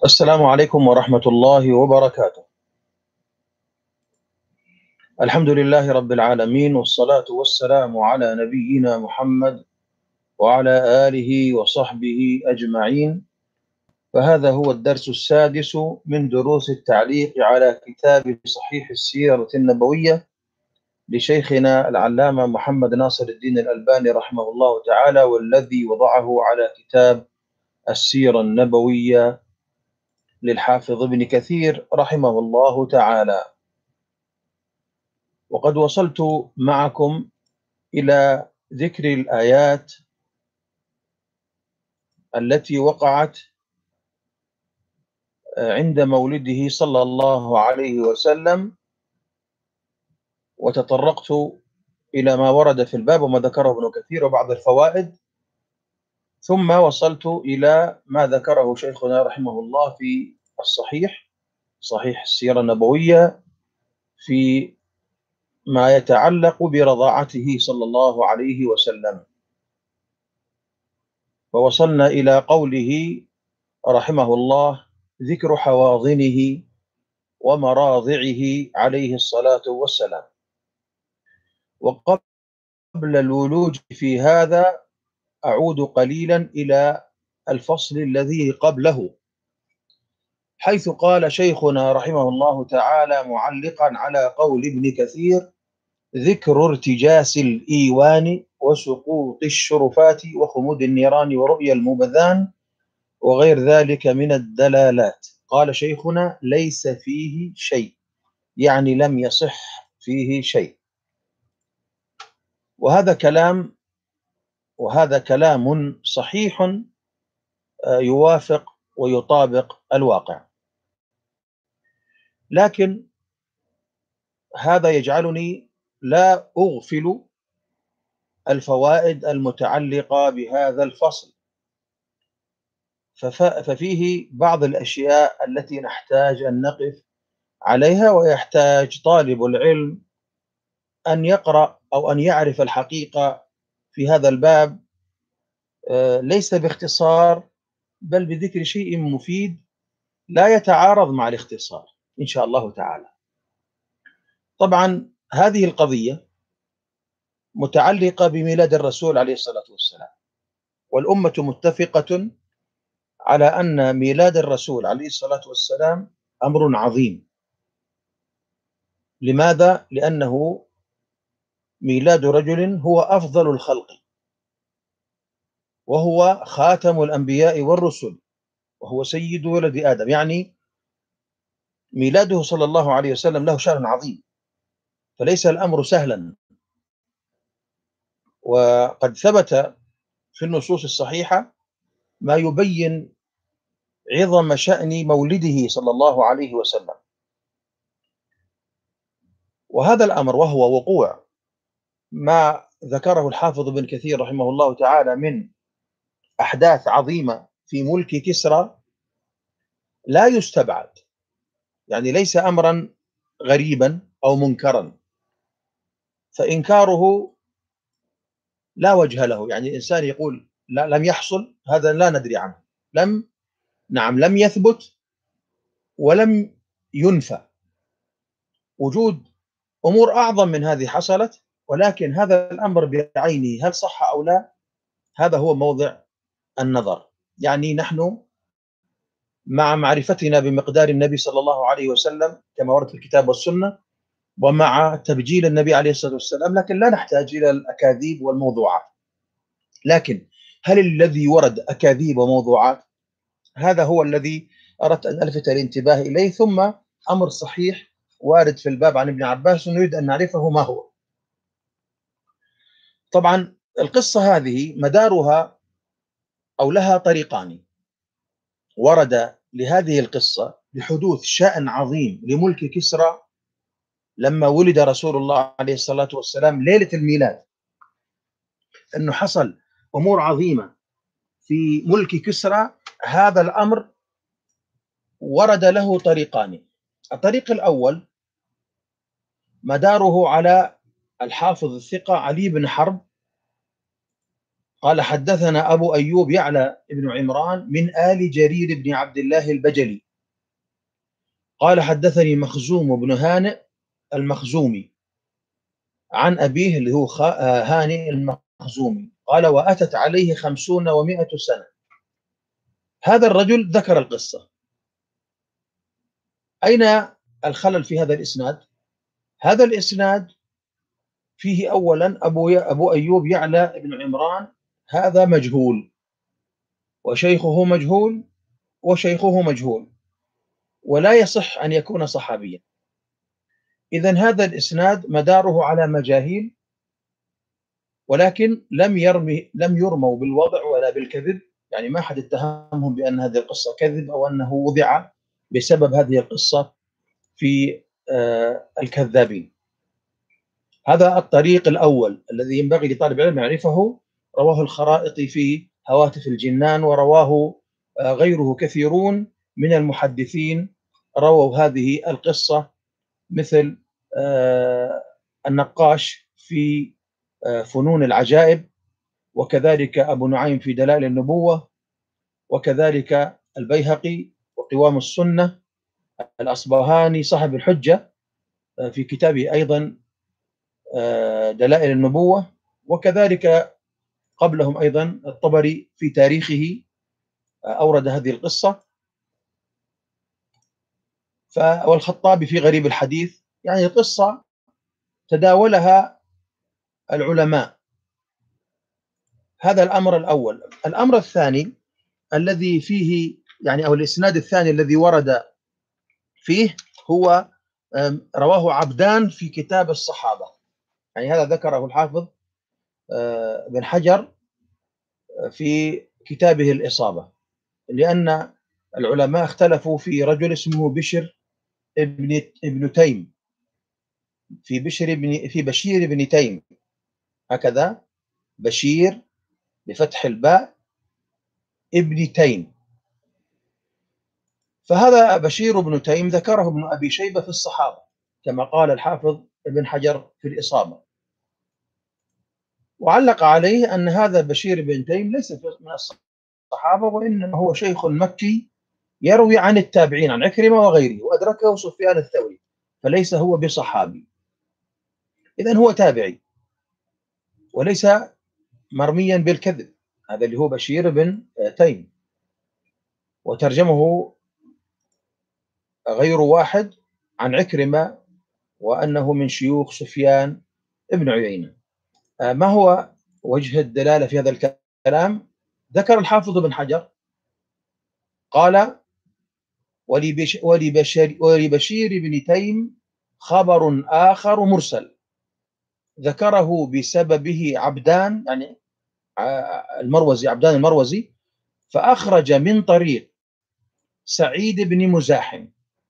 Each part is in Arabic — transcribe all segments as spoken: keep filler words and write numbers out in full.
السلام عليكم ورحمة الله وبركاته. الحمد لله رب العالمين، والصلاة والسلام على نبينا محمد وعلى آله وصحبه أجمعين. فهذا هو الدرس السادس من دروس التعليق على كتاب صحيح السيرة النبوية لشيخنا العلامة محمد ناصر الدين الألباني رحمه الله تعالى، والذي وضعه على كتاب السيرة النبوية للحافظ ابن كثير رحمه الله تعالى. وقد وصلت معكم إلى ذكر الآيات التي وقعت عند مولده صلى الله عليه وسلم، وتطرقت إلى ما ورد في الباب وما ذكره ابن كثير وبعض الفوائد، ثم وصلت إلى ما ذكره شيخنا رحمه الله في الصحيح صحيح السيرة النبوية في ما يتعلق برضاعته صلى الله عليه وسلم. ووصلنا إلى قوله رحمه الله: ذكر حواضنه ومراضعه عليه الصلاة والسلام. وقبل الولوج في هذا أعود قليلا إلى الفصل الذي قبله، حيث قال شيخنا رحمه الله تعالى معلقا على قول ابن كثير: ذكر ارتجاس الإيوان وسقوط الشرفات وخمود النيران ورؤيا المبذان وغير ذلك من الدلالات. قال شيخنا: ليس فيه شيء، يعني لم يصح فيه شيء. وهذا كلام وهذا كلام صحيح يوافق ويطابق الواقع، لكن هذا يجعلني لا أغفل الفوائد المتعلقة بهذا الفصل، ففيه بعض الأشياء التي نحتاج أن نقف عليها، ويحتاج طالب العلم أن يقرأ أو أن يعرف الحقيقة في هذا الباب، ليس باختصار بل بذكر شيء مفيد لا يتعارض مع الاختصار إن شاء الله تعالى. طبعا هذه القضية متعلقة بميلاد الرسول عليه الصلاة والسلام، والأمة متفقة على أن ميلاد الرسول عليه الصلاة والسلام أمر عظيم. لماذا؟ لأنه ميلاد رجل هو أفضل الخلق، وهو خاتم الأنبياء والرسل، وهو سيد ولد آدم، يعني ميلاده صلى الله عليه وسلم له شأن عظيم، فليس الأمر سهلا. وقد ثبت في النصوص الصحيحة ما يبين عظم شأن مولده صلى الله عليه وسلم. وهذا الأمر وهو وقوع ما ذكره الحافظ ابن كثير رحمه الله تعالى من أحداث عظيمة في ملك كسرى لا يستبعد، يعني ليس أمرا غريبا أو منكرا، فإنكاره لا وجه له. يعني الإنسان يقول لا لم يحصل، هذا لا ندري عنه، لم نعم لم يثبت ولم ينفى. وجود أمور أعظم من هذه حصلت، ولكن هذا الأمر بعينه هل صح أو لا، هذا هو موضع النظر. يعني نحن مع معرفتنا بمقدار النبي صلى الله عليه وسلم كما ورد في الكتاب والسنة، ومع تبجيل النبي عليه الصلاة والسلام، لكن لا نحتاج إلى الأكاذيب والموضوعات. لكن هل الذي ورد أكاذيب وموضوعات؟ هذا هو الذي أردت أن ألفت الانتباه إليه. ثم أمر صحيح وارد في الباب عن ابن عباس نريد أن نعرفه ما هو. طبعا القصة هذه مدارها أو لها طريقان. ورد لهذه القصة بحدوث شأن عظيم لملك كسرى لما ولد رسول الله عليه الصلاة والسلام ليلة الميلاد، أنه حصل أمور عظيمة في ملك كسرى. هذا الأمر ورد له طريقان. الطريق الأول مداره على الحافظ الثقة علي بن حرب قال حدثنا أبو أيوب يعلى بن عمران من آل جرير بن عبد الله البجلي قال حدثني مخزوم بن هانئ المخزومي عن أبيه اللي هو هانئ المخزومي قال وأتت عليه خمسون ومائة سنة. هذا الرجل ذكر القصة. أين الخلل في هذا الإسناد؟ هذا الإسناد فيه أولا أبو, أبو أيوب يعلى بن عمران، هذا مجهول، وشيخه مجهول، وشيخه مجهول، ولا يصح أن يكون صحابيا. إذن هذا الإسناد مداره على مجاهيل، ولكن لم يرمي لم يرموا بالوضع ولا بالكذب، يعني ما حد اتهمهم بأن هذه القصة كذب أو أنه وضع بسبب هذه القصة في آه الكذابين. هذا الطريق الأول الذي ينبغي لطالب العلم يعرفه. رواه الخرائطي في هواتف الجنان، ورواه آه غيره كثيرون من المحدثين رووا هذه القصة، مثل آه النقاش في آه فنون العجائب، وكذلك أبو نعيم في دلائل النبوة، وكذلك البيهقي وقوام السنة، الأصبهاني صاحب الحجة في كتابه أيضا دلائل النبوة، وكذلك قبلهم أيضا الطبري في تاريخه أورد هذه القصة، والخطابي في غريب الحديث. يعني القصة تداولها العلماء. هذا الأمر الأول. الأمر الثاني الذي فيه يعني أو الإسناد الثاني الذي ورد فيه هو رواه عبدان في كتاب الصحابة. يعني هذا ذكره الحافظ بن حجر في كتابه الإصابة، لأن العلماء اختلفوا في رجل اسمه بشر ابن ابن تيم، في بشر ابن في بشير بن تيم، هكذا بشير بفتح الباء ابن تيم. فهذا بشير بن تيم ذكره ابن أبي شيبة في الصحابة كما قال الحافظ ابن حجر في الإصابة، وعلق عليه أن هذا بشير بن تيم ليس من الصحابة، وإنما هو شيخ مكي يروي عن التابعين عن عكرمة وغيره، وأدركه سفيان الثوري، فليس هو بصحابي. إذن هو تابعي وليس مرميا بالكذب، هذا اللي هو بشير بن تيم، وترجمه غير واحد عن عكرمة وأنه من شيوخ سفيان ابن عيينة. ما هو وجه الدلالة في هذا الكلام؟ ذكر الحافظ بن حجر قال ولبشير, ولبشير بن تيم خبر آخر مرسل ذكره بسببه عبدان، يعني المروزي، عبدان المروزي، فأخرج من طريق سعيد بن مزاحم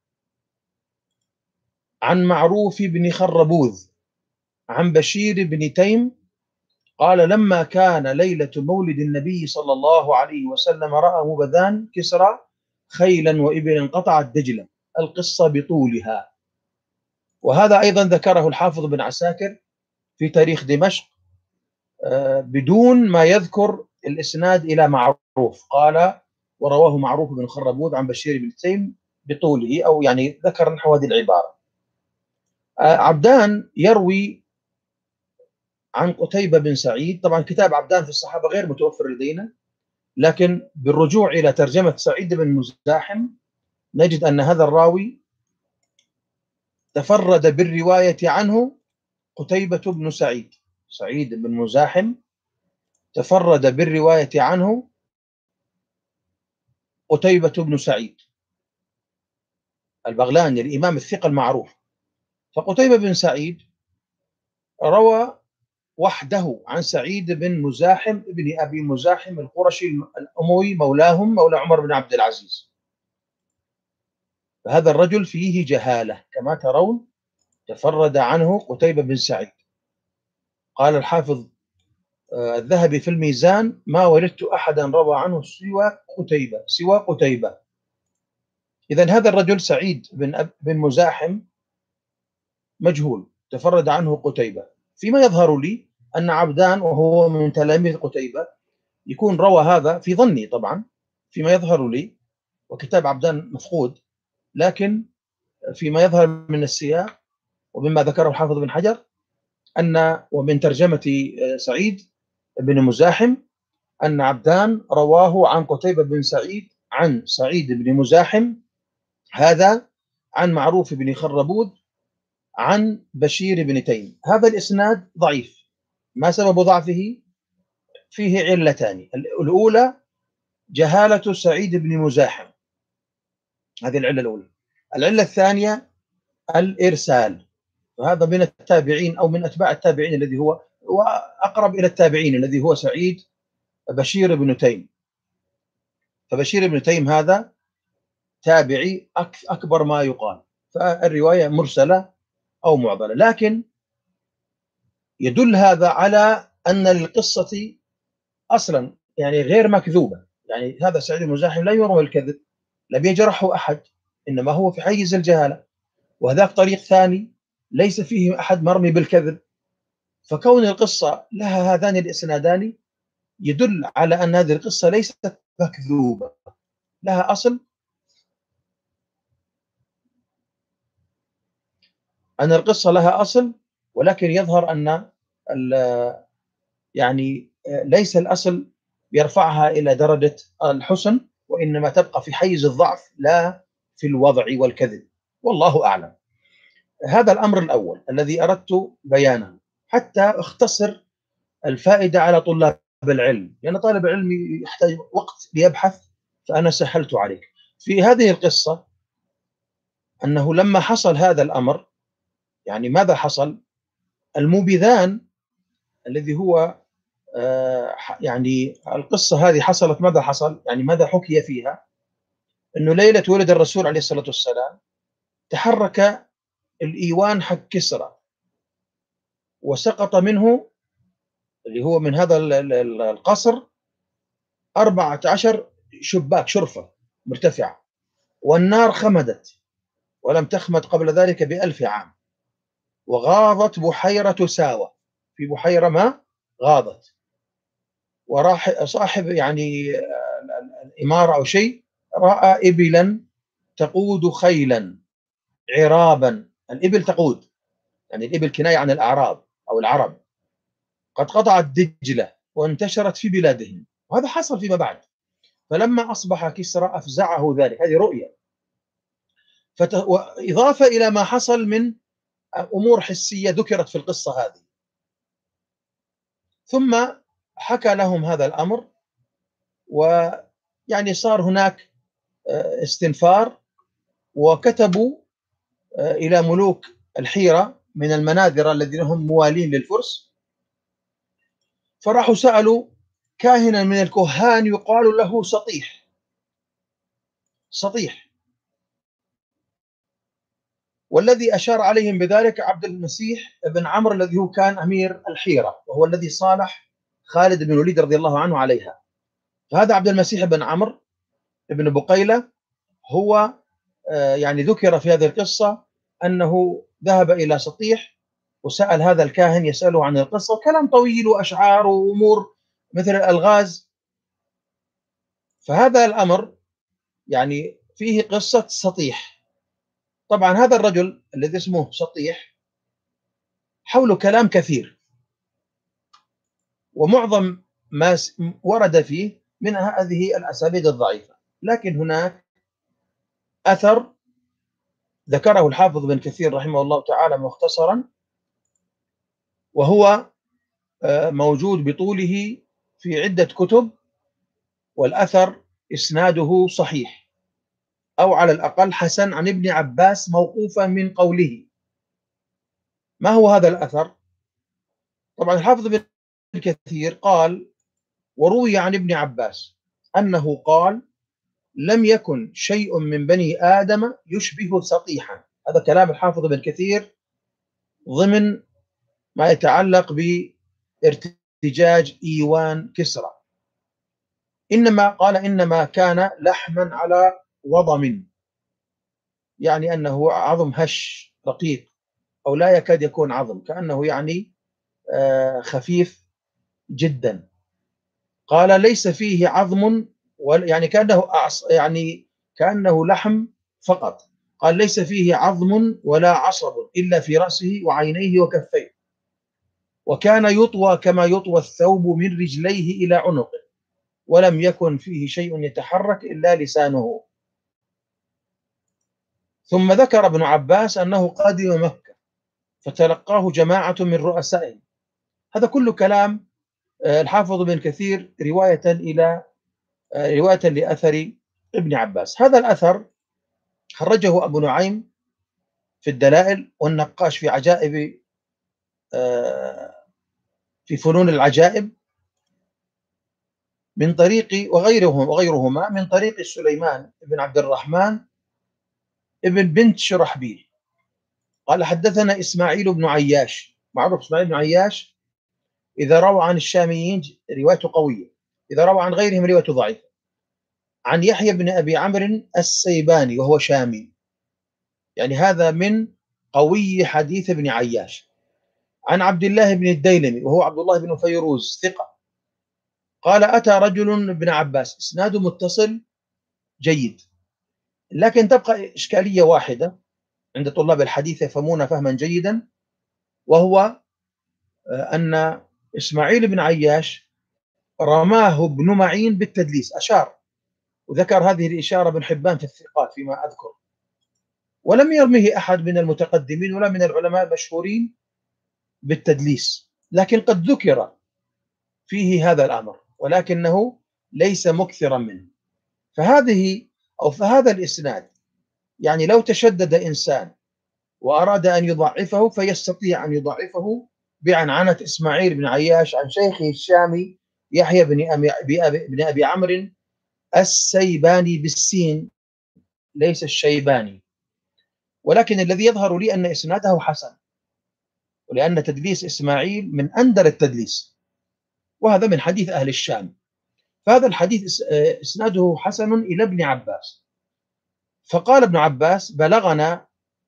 عن معروف بن خربوذ عن بشير بن تيم قال لما كان ليلة مولد النبي صلى الله عليه وسلم رأى مبذان كسرى خيلا وإبلا قطعت دجلة، القصة بطولها. وهذا أيضا ذكره الحافظ بن عساكر في تاريخ دمشق بدون ما يذكر الإسناد إلى معروف، قال ورواه معروف بن خربوذ عن بشير بن تيم بطوله، أو يعني ذكر نحو هذه العبارة. عبدان يروي عن قتيبة بن سعيد، طبعا كتاب عبدان في الصحابة غير متوفر لدينا، لكن بالرجوع إلى ترجمة سعيد بن مزاحم نجد أن هذا الراوي تفرد بالرواية عنه قتيبة بن سعيد. سعيد بن مزاحم تفرد بالرواية عنه قتيبة بن سعيد البغلاني الإمام الثقة المعروف. فقتيبة بن سعيد روى وحده عن سعيد بن مزاحم ابن أبي مزاحم القرشي الأموي مولاهم مولى عمر بن عبد العزيز. فهذا الرجل فيه جهالة كما ترون، تفرد عنه قتيبة بن سعيد. قال الحافظ الذهبي في الميزان ما وجدت أحدا روى عنه سوى قتيبة سوى قتيبة. إذن هذا الرجل سعيد بن بن مزاحم مجهول، تفرد عنه قتيبة. فيما يظهر لي أن عبدان وهو من تلاميذ قتيبة يكون روى هذا في ظني طبعا فيما يظهر لي، وكتاب عبدان مفقود، لكن فيما يظهر من السياق ومما ذكره الحافظ بن حجر أن ومن ترجمة سعيد بن مزاحم أن عبدان رواه عن قتيبة بن سعيد عن سعيد بن مزاحم هذا عن معروف بن خربود عن بشير بن تيم. هذا الإسناد ضعيف. ما سبب ضعفه؟ فيه علتان. الأولى جهالة سعيد بن مزاحم، هذه العلة الأولى. العلة الثانية الإرسال، وهذا من التابعين أو من أتباع التابعين الذي هو وأقرب إلى التابعين الذي هو سعيد بشير بن تيم. فبشير بن تيم هذا تابعي أكبر ما يقال، فالرواية مرسلة أو معضلة. لكن يدل هذا على أن القصة أصلا يعني غير مكذوبة. يعني هذا سعيد المزاحم لا يروي الكذب، لم يجرحه أحد، إنما هو في حيز الجهالة. وهذاك طريق ثاني ليس فيه أحد مرمي بالكذب. فكون القصة لها هذان الإسنادان يدل على أن هذه القصة ليست مكذوبة، لها أصل، أن القصة لها أصل، ولكن يظهر أن يعني ليس الأصل يرفعها إلى درجة الحسن، وإنما تبقى في حيز الضعف لا في الوضع والكذب، والله أعلم. هذا الأمر الأول الذي أردت بيانه حتى أختصر الفائدة على طلاب العلم، لأن طالب العلم يحتاج وقت ليبحث، فأنا سهلت عليك. في هذه القصة أنه لما حصل هذا الأمر، يعني ماذا حصل؟ الموبذان الذي هو آه يعني القصة هذه حصلت، ماذا حصل؟ يعني ماذا حكي فيها؟ أنه ليلة ولد الرسول عليه الصلاة والسلام تحرك الإيوان حق كسرى، وسقط منه اللي هو من هذا القصر أربعة عشر شباك شرفة مرتفعة، والنار خمدت ولم تخمد قبل ذلك بألف عام، وغاضت بحيرة ساوة، في بحيرة ما غاضت، وراح صاحب يعني الإمارة أو شيء رأى إبلا تقود خيلا عرابا. الإبل تقود، يعني الإبل كناية عن الأعراب أو العرب، قد قطعت دجلة وانتشرت في بلادهم. وهذا حصل فيما بعد. فلما أصبح كسرى أفزعه ذلك، هذه رؤية. فت... وإضافة إلى ما حصل من أمور حسية ذكرت في القصة هذه. ثم حكى لهم هذا الأمر، ويعني صار هناك استنفار، وكتبوا إلى ملوك الحيرة من المناذرة الذين هم موالين للفرس، فراحوا سألوا كاهنا من الكهان يقال له سطيح. سطيح، والذي أشار عليهم بذلك عبد المسيح بن عمرو الذي هو كان أمير الحيرة، وهو الذي صالح خالد بن الوليد رضي الله عنه عليها. فهذا عبد المسيح بن عمرو بن بقيلة هو يعني ذكر في هذه القصة أنه ذهب إلى سطيح وسأل هذا الكاهن يسأله عن القصة، وكلام طويل وأشعار وأمور مثل الألغاز. فهذا الأمر يعني فيه قصة سطيح. طبعا هذا الرجل الذي اسمه سطيح حوله كلام كثير، ومعظم ما ورد فيه من هذه الأساليب الضعيفة. لكن هناك أثر ذكره الحافظ بن كثير رحمه الله تعالى مختصرا، وهو موجود بطوله في عدة كتب، والأثر إسناده صحيح أو على الأقل حسن عن ابن عباس موقوفا من قوله. ما هو هذا الأثر؟ طبعا الحافظ بن كثير قال: وروي عن ابن عباس أنه قال: لم يكن شيء من بني آدم يشبه سطيحا. هذا كلام الحافظ بن كثير ضمن ما يتعلق بارتجاج إيوان كسرى. إنما قال إنما كان لحما على وضم، يعني أنه عظم هش رقيق، أو لا يكاد يكون عظم، كأنه يعني خفيف جدا. قال ليس فيه عظم، يعني كأنه يعني كأنه لحم فقط. قال ليس فيه عظم ولا عصب إلا في رأسه وعينيه وكفيه، وكان يطوى كما يطوى الثوب من رجليه إلى عنقه، ولم يكن فيه شيء يتحرك إلا لسانه. ثم ذكر ابن عباس أنه قادم مكة فتلقاه جماعة من رؤسائهم. هذا كله كلام الحافظ بن كثير رواية إلى رواية لأثر ابن عباس. هذا الأثر خرجه أبو نعيم في الدلائل، والنقاش في عجائب في فنون العجائب من طريق وغيرهم وغيرهما من طريق سليمان بن عبد الرحمن ابن بنت شرحبيل قال حدثنا إسماعيل بن عياش. معروف إسماعيل بن عياش إذا روى عن الشاميين روايته قوية، إذا روى عن غيرهم روايته ضعيفة. عن يحيى بن أبي عمرو السيباني وهو شامي، يعني هذا من قوي حديث ابن عياش. عن عبد الله بن الديلمي وهو عبد الله بن فيروز ثقة، قال أتى رجل ابن عباس. إسناده متصل جيد، لكن تبقى إشكالية واحدة عند طلاب الحديث يفهمون فهما جيدا، وهو أن إسماعيل بن عياش رماه ابن معين بالتدليس، أشار وذكر هذه الإشارة ابن حبان في الثقات فيما أذكر، ولم يرمه أحد من المتقدمين ولا من العلماء المشهورين بالتدليس، لكن قد ذكر فيه هذا الأمر ولكنه ليس مكثرا منه. فهذه أو فهذا الإسناد يعني لو تشدد إنسان وأراد أن يضعفه فيستطيع أن يضعفه بعنعنة إسماعيل بن عياش عن شيخه الشامي يحيى بن أبي, بن أبي عمرو السيباني بالسين ليس الشيباني. ولكن الذي يظهر لي أن إسناده حسن، ولأن تدليس إسماعيل من أندر التدليس، وهذا من حديث أهل الشام. فهذا الحديث إسناده حسن إلى ابن عباس. فقال ابن عباس بلغنا،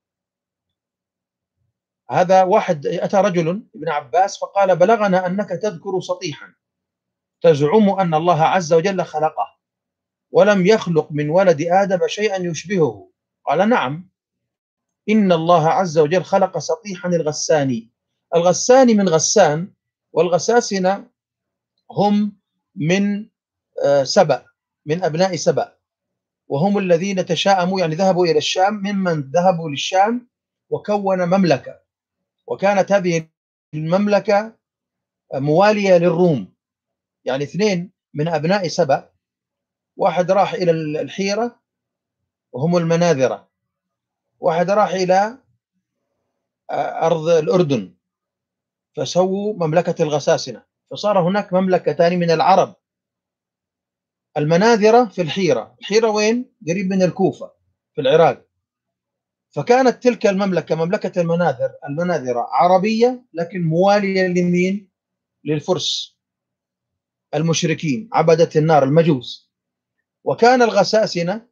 هذا واحد أتى رجل ابن عباس فقال بلغنا أنك تذكر سطيحا تزعم أن الله عز وجل خلقه ولم يخلق من ولد آدم شيئا يشبهه. قال نعم، إن الله عز وجل خلق سطيحا الغساني. الغساني من غسان، والغساسنة هم من سبأ، من أبناء سبأ، وهم الذين تشاءموا يعني ذهبوا إلى الشام، ممن ذهبوا للشام وكون مملكة، وكانت هذه المملكة موالية للروم. يعني اثنين من أبناء سبأ، واحد راح إلى الحيرة وهم المناذرة، واحد راح إلى أرض الأردن فسووا مملكة الغساسنة، فصار هناك مملكتان من العرب. المناذرة في الحيرة، الحيرة وين؟ قريب من الكوفة في العراق. فكانت تلك المملكة مملكة المناذر المناذرة عربية، لكن موالية لمين؟ للفرس المشركين عبدة النار المجوس. وكان الغساسنة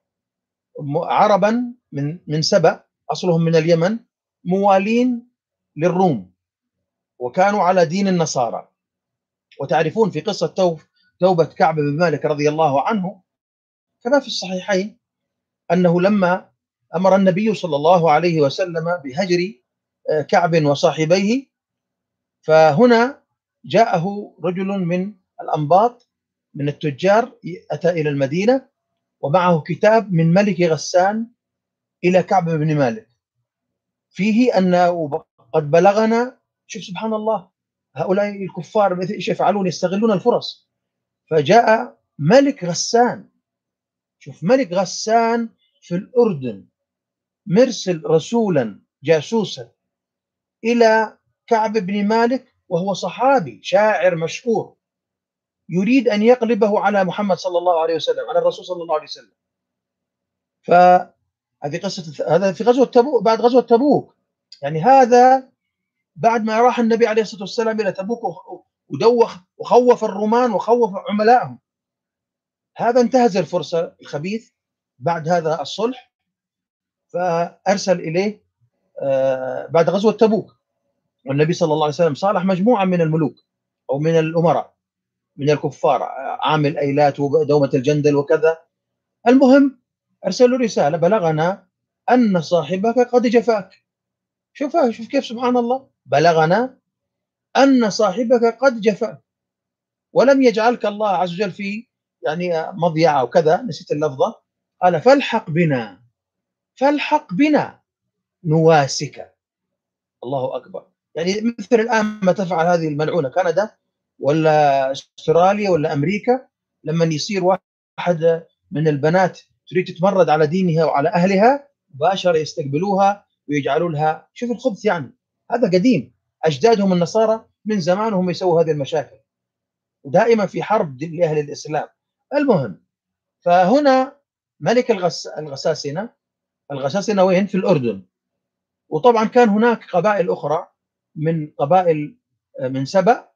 عربا من من سبأ، أصلهم من اليمن، موالين للروم، وكانوا على دين النصارى. وتعرفون في قصة توب توبة كعب بن مالك رضي الله عنه كما في الصحيحين أنه لما أمر النبي صلى الله عليه وسلم بهجر كعب وصاحبيه، فهنا جاءه رجل من الأنباط من التجار أتى إلى المدينة ومعه كتاب من ملك غسان إلى كعب بن مالك فيه أنه قد بلغنا، شوف سبحان الله هؤلاء الكفار ايش يفعلون؟ يستغلون الفرص. فجاء ملك غسان، شوف ملك غسان في الأردن مرسل رسولا جاسوسا إلى كعب بن مالك وهو صحابي شاعر مشهور، يريد أن يقلبه على محمد صلى الله عليه وسلم، على الرسول صلى الله عليه وسلم. فهذه قصة، هذا في غزوة تبوك، بعد غزوة تبوك، يعني هذا بعد ما راح النبي عليه الصلاة والسلام إلى تبوك ودوخ وخوف الرومان وخوف عملائهم. هذا انتهز الفرصة الخبيث بعد هذا الصلح، فأرسل إليه بعد غزوة تبوك، والنبي صلى الله عليه وسلم صالح مجموعة من الملوك أو من الأمراء من الكفار عامل أيلات ودومة الجندل وكذا. المهم أرسلوا رسالة: بلغنا أن صاحبك قد جفاك. شوف شوف كيف سبحان الله، بلغنا أن صاحبك قد جفاك، ولم يجعلك الله عز وجل في يعني مضيعة أو كذا، نسيت اللفظة. قال: فالحق بنا، فالحق بنا نواسك. الله أكبر. يعني مثل الآن ما تفعل هذه الملعونة كندا ولا استراليا ولا أمريكا، لما يصير واحد من البنات تريد تتمرد على دينها وعلى أهلها، مباشرة يستقبلوها ويجعلوا لها، شوف الخبث يعني. هذا قديم، أجدادهم النصارى من زمان هم يسووا هذه المشاكل، ودائما في حرب لأهل الإسلام. المهم، فهنا ملك الغس... الغساسنة، الغساسنة وين؟ في الأردن. وطبعا كان هناك قبائل أخرى من قبائل من سبأ،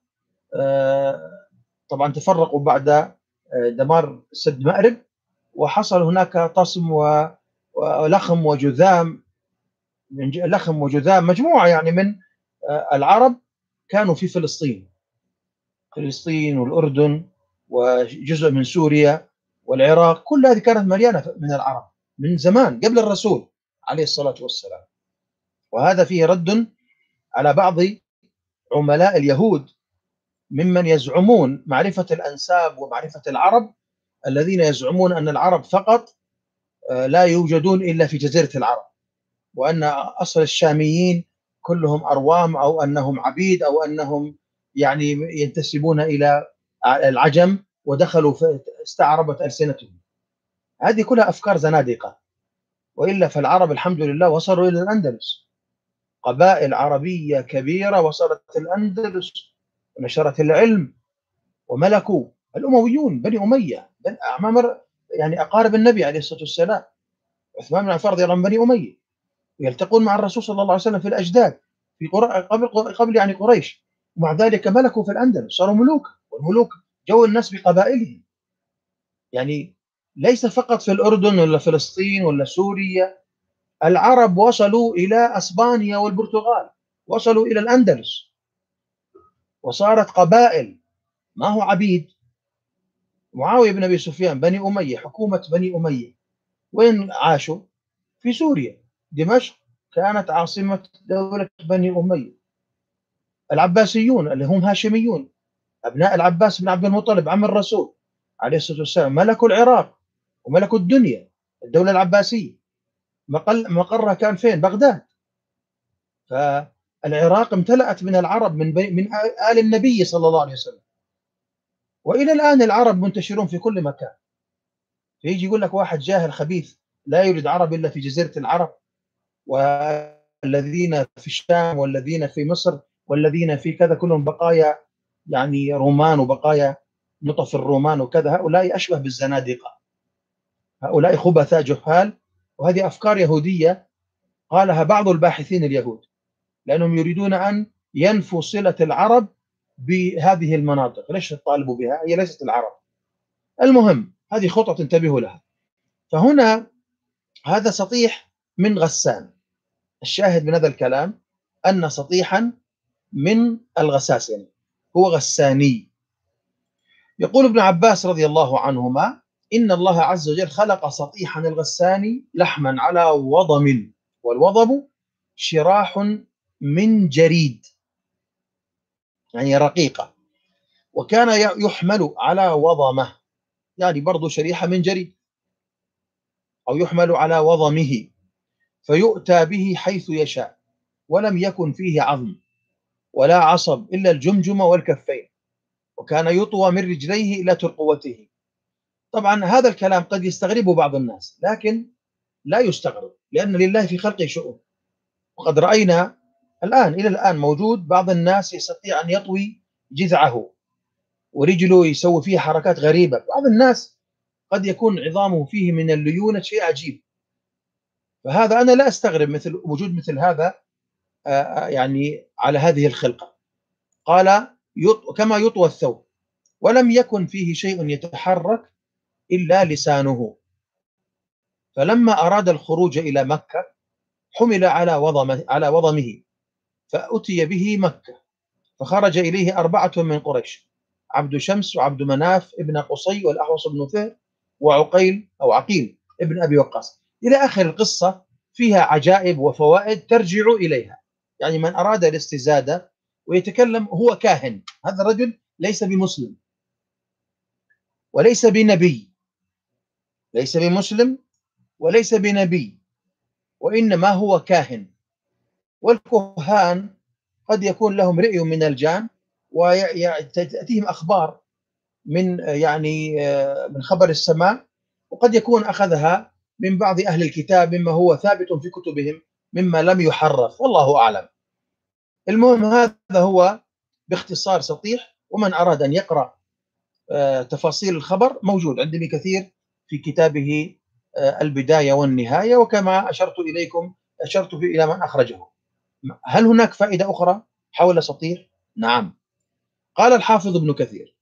طبعا تفرقوا بعد دمار سد مأرب، وحصل هناك طسم ولخم وجذام، لخم وجذام، مجموعة يعني من العرب كانوا في فلسطين، فلسطين والأردن وجزء من سوريا والعراق، كل هذه كانت مليانة من العرب من زمان قبل الرسول عليه الصلاة والسلام. وهذا فيه رد على بعض عملاء اليهود ممن يزعمون معرفة الأنساب ومعرفة العرب، الذين يزعمون أن العرب فقط لا يوجدون إلا في جزيرة العرب، وأن أصل الشاميين كلهم أروام، أو أنهم عبيد، أو أنهم يعني ينتسبون إلى العجم ودخلوا استعربت ألسنتهم. هذه كلها أفكار زنادقة. وإلا فالعرب الحمد لله وصلوا إلى الأندلس، قبائل عربية كبيرة وصلت الأندلس ونشرت العلم، وملكوا الأمويون بني أمية، بن أعمام يعني أقارب النبي عليه الصلاة والسلام. عثمان بن عفان رضي الله عنه بني أمية، يلتقون مع الرسول صلى الله عليه وسلم في الأجداد في قبل قبل يعني قريش، ومع ذلك ملكوا في الأندلس، صاروا ملوك، والملوك جو الناس بقبائلهم. يعني ليس فقط في الأردن ولا فلسطين ولا سوريا، العرب وصلوا إلى أسبانيا والبرتغال، وصلوا إلى الأندلس، وصارت قبائل، ما هو عبيد. معاوية بن أبي سفيان بني أمية، حكومة بني أمية وين عاشوا؟ في سوريا، دمشق كانت عاصمة دولة بني أمية. العباسيون اللي هم هاشميون، أبناء العباس بن عبد المطلب عم الرسول عليه الصلاة والسلام، ملكوا العراق وملكوا الدنيا. الدولة العباسية مقرها كان فين؟ بغداد. فالعراق امتلأت من العرب من من آل النبي صلى الله عليه وسلم، وإلى الآن العرب منتشرون في كل مكان. فيجي يقول لك واحد جاهل خبيث: لا يوجد عرب إلا في جزيرة العرب، والذين في الشام والذين في مصر والذين في كذا كلهم بقايا يعني رومان وبقايا نطف الرومان وكذا. هؤلاء أشبه بالزنادقة، هؤلاء خبثاء جهال، وهذه أفكار يهودية قالها بعض الباحثين اليهود، لأنهم يريدون أن ينفوا صلة العرب بهذه المناطق. ليش تطالبوا بها؟ هي ليست العرب. المهم، هذه خطة تنتبهوا لها. فهنا هذا سطيح من غسان. الشاهد من هذا الكلام أن سطيحا من الغساسنة هو غساني. يقول ابن عباس رضي الله عنهما: إن الله عز وجل خلق سطيحا الغساني لحما على وضم، والوضم شراح من جريد يعني رقيقة، وكان يحمل على وضمه يعني برضو شريحة من جريد، أو يحمل على وضمه، فيؤتى به حيث يشاء، ولم يكن فيه عظم ولا عصب إلا الجمجمة والكفين، وكان يطوى من رجليه إلى ترقوته. طبعا هذا الكلام قد يستغربه بعض الناس، لكن لا يستغرب، لأن لله في خلقه شؤون. وقد رأينا الآن إلى الآن موجود بعض الناس يستطيع أن يطوي جذعه ورجله يسوي فيها حركات غريبة. بعض الناس قد يكون عظامه فيه من الليونة شيء عجيب. فهذا أنا لا أستغرب مثل وجود مثل هذا يعني على هذه الخلقة. قال: كما يطوى الثوب، ولم يكن فيه شيء يتحرك إلا لسانه. فلما أراد الخروج إلى مكة حمل على وضمه على وضمه فأتي به مكة، فخرج إليه أربعة من قريش عبد شمس وعبد مناف ابن قصي والأحوص بن فهر وعقيل أو عقيل ابن أبي وقاص إلى آخر القصة. فيها عجائب وفوائد ترجع إليها. يعني من أراد الاستزادة ويتكلم هو كاهن، هذا الرجل ليس بمسلم وليس بنبي، ليس بمسلم وليس بنبي، وإنما هو كاهن. والكهان قد يكون لهم رئي من الجان وتأتيهم أخبار من يعني من خبر السماء، وقد يكون أخذها من بعض أهل الكتاب مما هو ثابت في كتبهم مما لم يحرف، والله أعلم. المهم هذا هو باختصار سطيح. ومن أراد أن يقرأ تفاصيل الخبر موجود عند ابن كثير في كتابه البداية والنهاية، وكما أشرت إليكم أشرت إلى من أخرجه. هل هناك فائدة أخرى حول سطيح؟ نعم. قال الحافظ ابن كثير: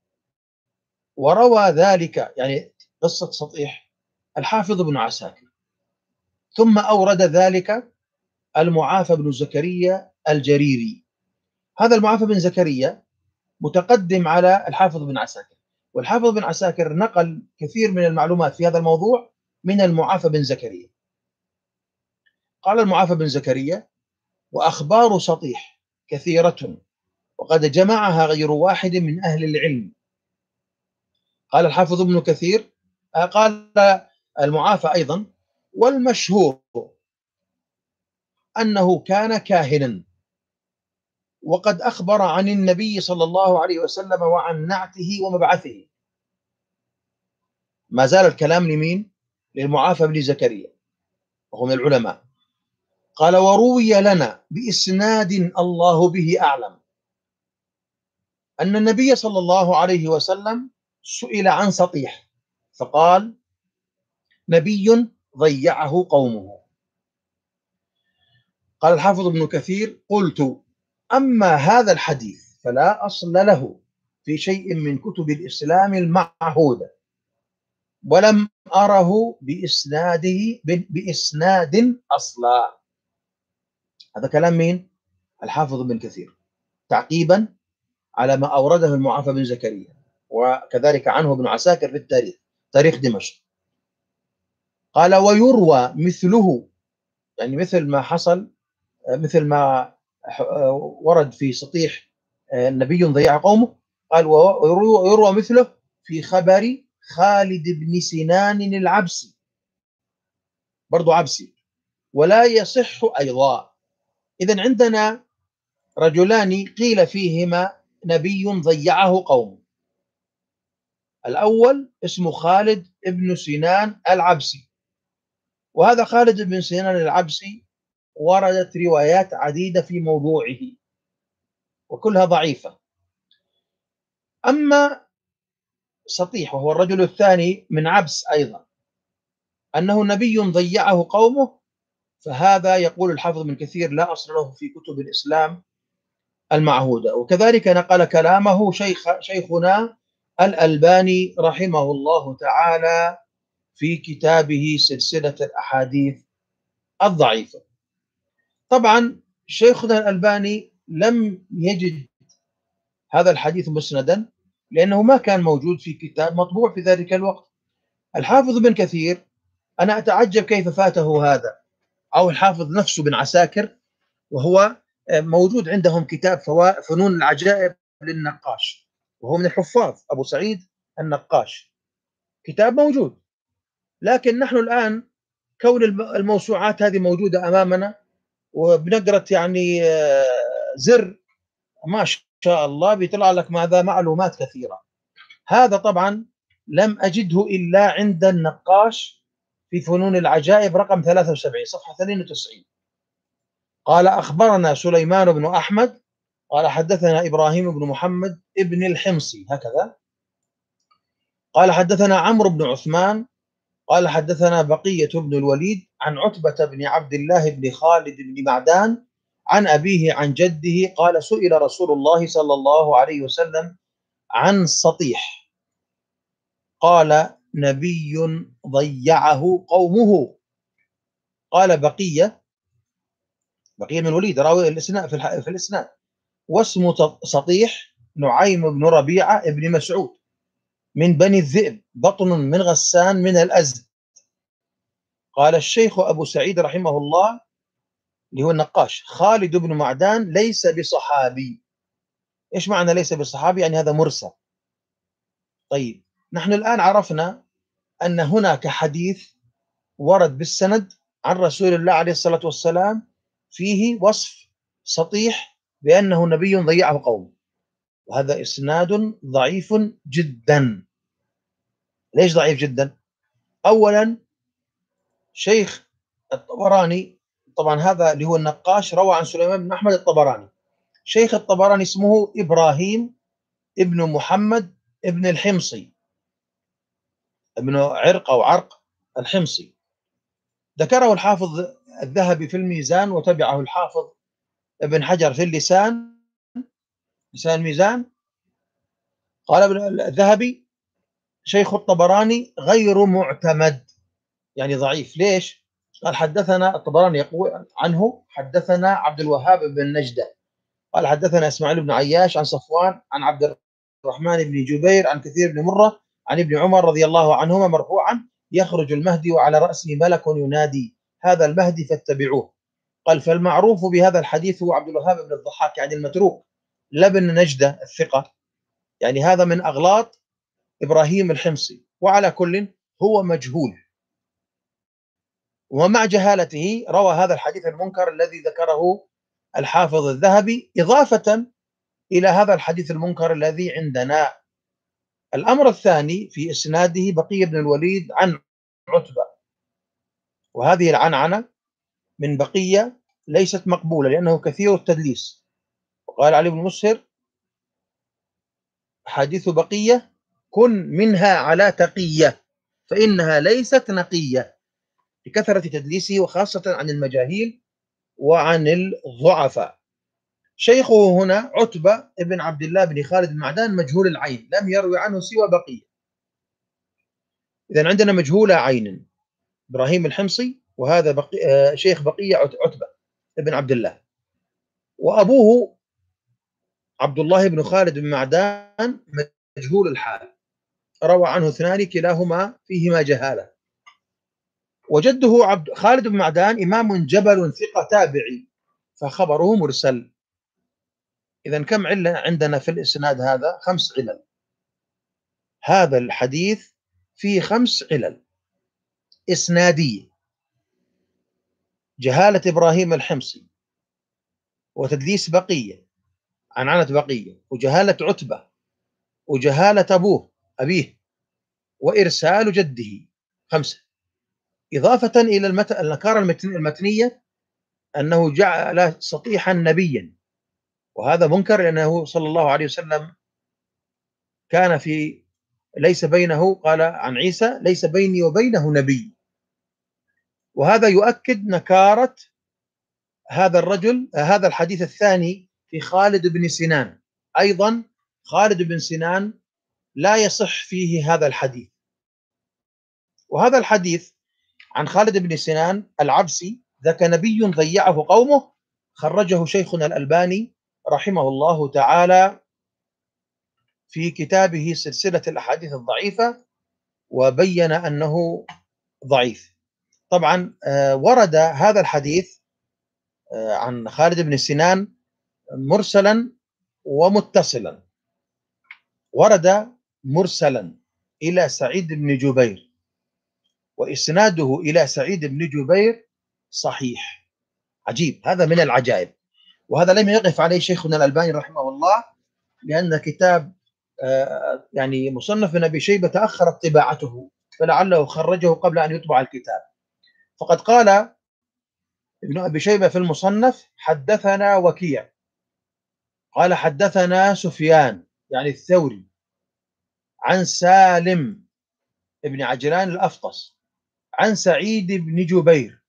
وروى ذلك، يعني قصة سطيح، الحافظ ابن عساكر، ثم أورد ذلك المعافى بن زكريا الجريري. هذا المعافى بن زكريا متقدم على الحافظ بن عساكر، والحافظ بن عساكر نقل كثير من المعلومات في هذا الموضوع من المعافى بن زكريا. قال المعافى بن زكريا: وأخبار سطيح كثيرة وقد جمعها غير واحد من أهل العلم. قال الحافظ ابن كثير، قال المعافى أيضا: والمشهور أنه كان كاهنا، وقد أخبر عن النبي صلى الله عليه وسلم وعن نعته ومبعثه. ما زال الكلام لمين؟ للمعافى بن زكريا وهو من العلماء. قال: وروي لنا بإسناد الله به أعلم أن النبي صلى الله عليه وسلم سئل عن سطيح فقال: نبي ضيعه قومه. قال الحافظ ابن كثير: قلت: أما هذا الحديث فلا أصل له في شيء من كتب الإسلام المعهودة، ولم أره بإسناده بإسناد أصلا. هذا كلام مين؟ الحافظ ابن كثير، تعقيبا على ما أورده المعافى بن زكريا، وكذلك عنه ابن عساكر في التاريخ، تاريخ دمشق. قال: ويروى مثله، يعني مثل ما حصل، مثل ما ورد في سطيح النبي ضيع قومه. قال: ويروى مثله في خبر خالد بن سنان العبسي، برضو عبسي، ولا يصح أيضا. إذن عندنا رجلان قيل فيهما نبي ضيعه قومه. الأول اسمه خالد بن سنان العبسي، وهذا خالد بن سنان العبسي وردت روايات عديدة في موضوعه وكلها ضعيفة. أما سطيح وهو الرجل الثاني من عبس أيضا أنه نبي ضيعه قومه، فهذا يقول الحافظ بن كثير لا أصل له في كتب الإسلام المعهودة. وكذلك نقل كلامه شيخ شيخنا الألباني رحمه الله تعالى في كتابه سلسلة الأحاديث الضعيفة. طبعا شيخنا الألباني لم يجد هذا الحديث مسندا لأنه ما كان موجود في كتاب مطبوع في ذلك الوقت. الحافظ بن كثير أنا أتعجب كيف فاته هذا، أو الحافظ نفسه بن عساكر، وهو موجود عندهم كتاب فنون العجائب للنقاش، وهو من الحفاظ أبو سعيد النقاش، كتاب موجود. لكن نحن الآن كون الموسوعات هذه موجودة أمامنا وبنقرة يعني زر ما شاء الله بيطلع لك ماذا معلومات كثيرة. هذا طبعا لم أجده إلا عند النقاش في فنون العجائب رقم ثلاثة وسبعين صفحة اثنين وتسعين. قال: أخبرنا سليمان بن أحمد قال حدثنا إبراهيم بن محمد ابن الحمصي، هكذا. قال: حدثنا عمرو بن عثمان قال حدثنا بقية بن الوليد عن عتبة بن عبد الله بن خالد بن معدان عن أبيه عن جده قال: سئل رسول الله صلى الله عليه وسلم عن سطيح قال: نبي ضيعه قومه. قال بقية بقية بن الوليد راوي الإسناد في الإسناد، واسم سطيح نعيم بن ربيعة ابن مسعود من بني الذئب، بطن من غسان من الأزد. قال الشيخ أبو سعيد رحمه الله اللي هو النقاش: خالد بن معدان ليس بصحابي. إيش معنى ليس بصحابي؟ يعني هذا مرسل. طيب، نحن الآن عرفنا أن هناك حديث ورد بالسند عن رسول الله عليه الصلاة والسلام فيه وصف سطيح بأنه نبي ضيعه قوم، وهذا إسناد ضعيف جدا. ليش ضعيف جدا؟ أولا، شيخ الطبراني، طبعا هذا اللي هو النقاش روى عن سليمان بن أحمد الطبراني. شيخ الطبراني اسمه إبراهيم ابن محمد ابن الحمصي، ابن عرق أو عرق الحمصي. ذكره الحافظ الذهبي في الميزان، وتبعه الحافظ ابن حجر في اللسان، لسان الميزان. قال ابن الذهبي: شيخ الطبراني غير معتمد، يعني ضعيف. ليش؟ قال: حدثنا الطبراني يقول عنه: حدثنا عبد الوهاب بن نجدة قال حدثنا اسماعيل بن عياش عن صفوان عن عبد الرحمن بن جبير عن كثير بن مرة عن ابن عمر رضي الله عنهما مرفوعا: يخرج المهدي وعلى رأسه ملك ينادي: هذا المهدي فاتبعوه. قال: فالمعروف بهذا الحديث هو عبد الوهاب بن الضحاك، يعني المتروك، لا بن نجدة الثقة، يعني هذا من أغلاط إبراهيم الحمصي. وعلى كل هو مجهول، ومع جهالته روى هذا الحديث المنكر الذي ذكره الحافظ الذهبي، إضافة إلى هذا الحديث المنكر الذي عندنا. الأمر الثاني: في إسناده بقية بن الوليد عن عتبة، وهذه العنعنة من بقية ليست مقبولة لأنه كثير التدليس. وقال علي بن مسهر: حديث بقية كن منها على تقية فإنها ليست نقية، لكثرة تدليسه وخاصة عن المجاهيل وعن الضعفاء. شيخه هنا عتبة ابن عبد الله بن خالد بن معدان مجهول العين، لم يروي عنه سوى بقية. إذن عندنا مجهول عين إبراهيم الحمصي، وهذا بقي آه شيخ بقية عتبة ابن عبد الله، وأبوه عبد الله بن خالد بن معدان مجهول الحال، روى عنه اثنان كلاهما فيهما جهالة. وجده عبد خالد بن معدان إمام جبل ثقة تابعي، فخبره مرسل. إذن كم علة عندنا في الإسناد هذا؟ خمس علل. هذا الحديث فيه خمس علل إسنادية: جهالة إبراهيم الحمصي، وتدليس بقية، عنعنة بقية، وجهالة عتبة، وجهالة أبوه أبيه، وإرسال جده. خمسة. إضافة إلى المت... النكارة المتنية أنه جعل سطيحا نبيا، وهذا منكر لأنه صلى الله عليه وسلم كان في ليس بينه، قال عن عيسى: ليس بيني وبينه نبي. وهذا يؤكد نكارة هذا الرجل. هذا الحديث الثاني في خالد بن سنان، أيضا خالد بن سنان لا يصح فيه هذا الحديث. وهذا الحديث عن خالد بن سنان العبسي: ذاك نبي ضيعه قومه، خرجه شيخنا الألباني رحمه الله تعالى في كتابه سلسلة الأحاديث الضعيفة، وبين أنه ضعيف. طبعا ورد هذا الحديث عن خالد بن سنان مرسلا ومتصلا. ورد مرسلا إلى سعيد بن جبير، وإسناده إلى سعيد بن جبير صحيح. عجيب، هذا من العجائب، وهذا لم يقف عليه شيخنا الألباني رحمه الله، لأن كتاب يعني مصنف ابن أبي شيبة تأخرت طباعته، فلعله خرجه قبل أن يطبع الكتاب. فقد قال ابن أبي شيبة في المصنف: حدثنا وكيع قال حدثنا سفيان يعني الثوري عن سالم ابن عجلان الأفطس عن سعيد بن جبير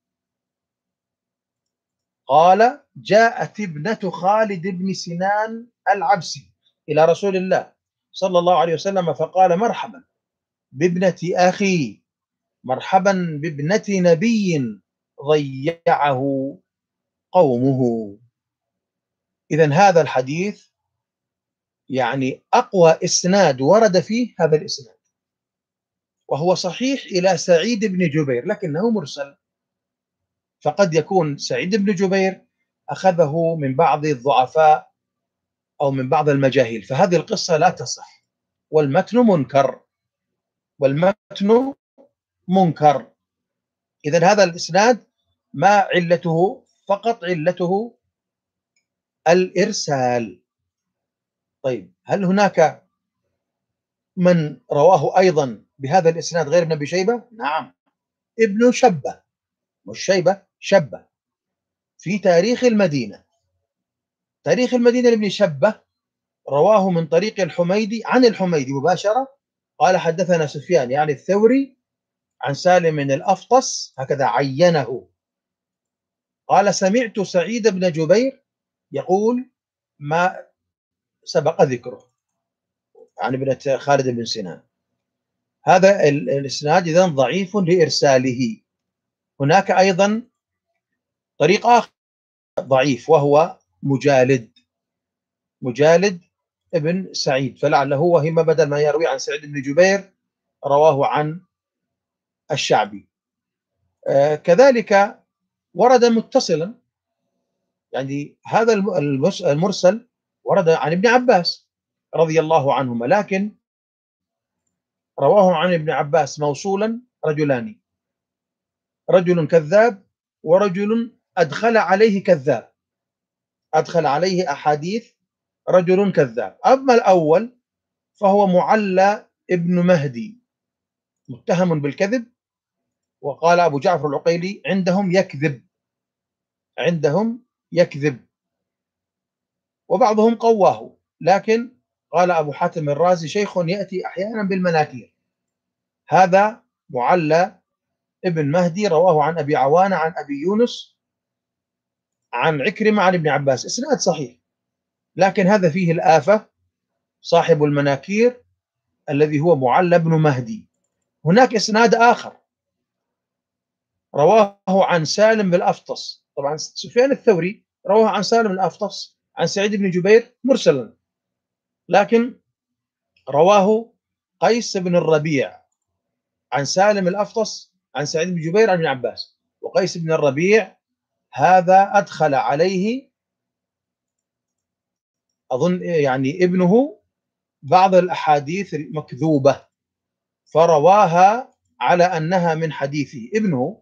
قال: جاءت ابنة خالد بن سنان العبسي إلى رسول الله صلى الله عليه وسلم فقال: مرحبا بابنة أخي، مرحبا بابنة نبي ضيعه قومه. إذن هذا الحديث يعني أقوى إسناد ورد فيه هذا الإسناد، وهو صحيح إلى سعيد بن جبير لكنه مرسل، فقد يكون سعيد بن جبير أخذه من بعض الضعفاء أو من بعض المجاهيل، فهذه القصة لا تصح، والمتن منكر، والمتن منكر. إذن هذا الإسناد ما علته؟ فقط علته الإرسال. طيب، هل هناك من رواه أيضا بهذا الإسناد غير ابن أبي شيبة؟ نعم، ابن شبة، مش شيبة، شبة، في تاريخ المدينة. تاريخ المدينة لابن شبة رواه من طريق الحميدي عن الحميدي مباشرة، قال حدثنا سفيان يعني الثوري عن سالم الأفطس، هكذا عينه، قال سمعت سعيد بن جبير يقول ما سبق ذكره عن ابنة خالد بن سنان. هذا الإسناد إذن ضعيف لإرساله. هناك أيضا طريق آخر ضعيف وهو مجالد، مجالد ابن سعيد، فلعله وهم بدل ما يروي عن سعيد بن جبير رواه عن الشعبي. آه كذلك ورد متصلا، يعني هذا المرسل ورد عن ابن عباس رضي الله عنهما، لكن رواه عن ابن عباس موصولا رجلان، رجل كذاب ورجل أدخل عليه كذاب، أدخل عليه أحاديث رجل كذاب. أما الأول فهو معلى ابن مهدي متهم بالكذب، وقال أبو جعفر العقيلي عندهم يكذب، عندهم يكذب، وبعضهم قواه، لكن قال أبو حاتم الرازي شيخ يأتي أحيانا بالمناكير. هذا معلى ابن مهدي رواه عن أبي عوانة عن أبي يونس عن عكرمة عن ابن عباس، إسناد صحيح، لكن هذا فيه الآفة، صاحب المناكير الذي هو معلى بن مهدي. هناك إسناد آخر رواه عن سالم بالأفطس، طبعا سفيان الثوري رواه عن سالم الأفطس عن سعيد بن جبير مرسلا، لكن رواه قيس بن الربيع عن سالم الأفطس عن سعيد بن جبير عن ابن عباس، وقيس بن الربيع هذا أدخل عليه أظن يعني ابنه بعض الأحاديث مكذوبة، فرواها على أنها من حديثه ابنه،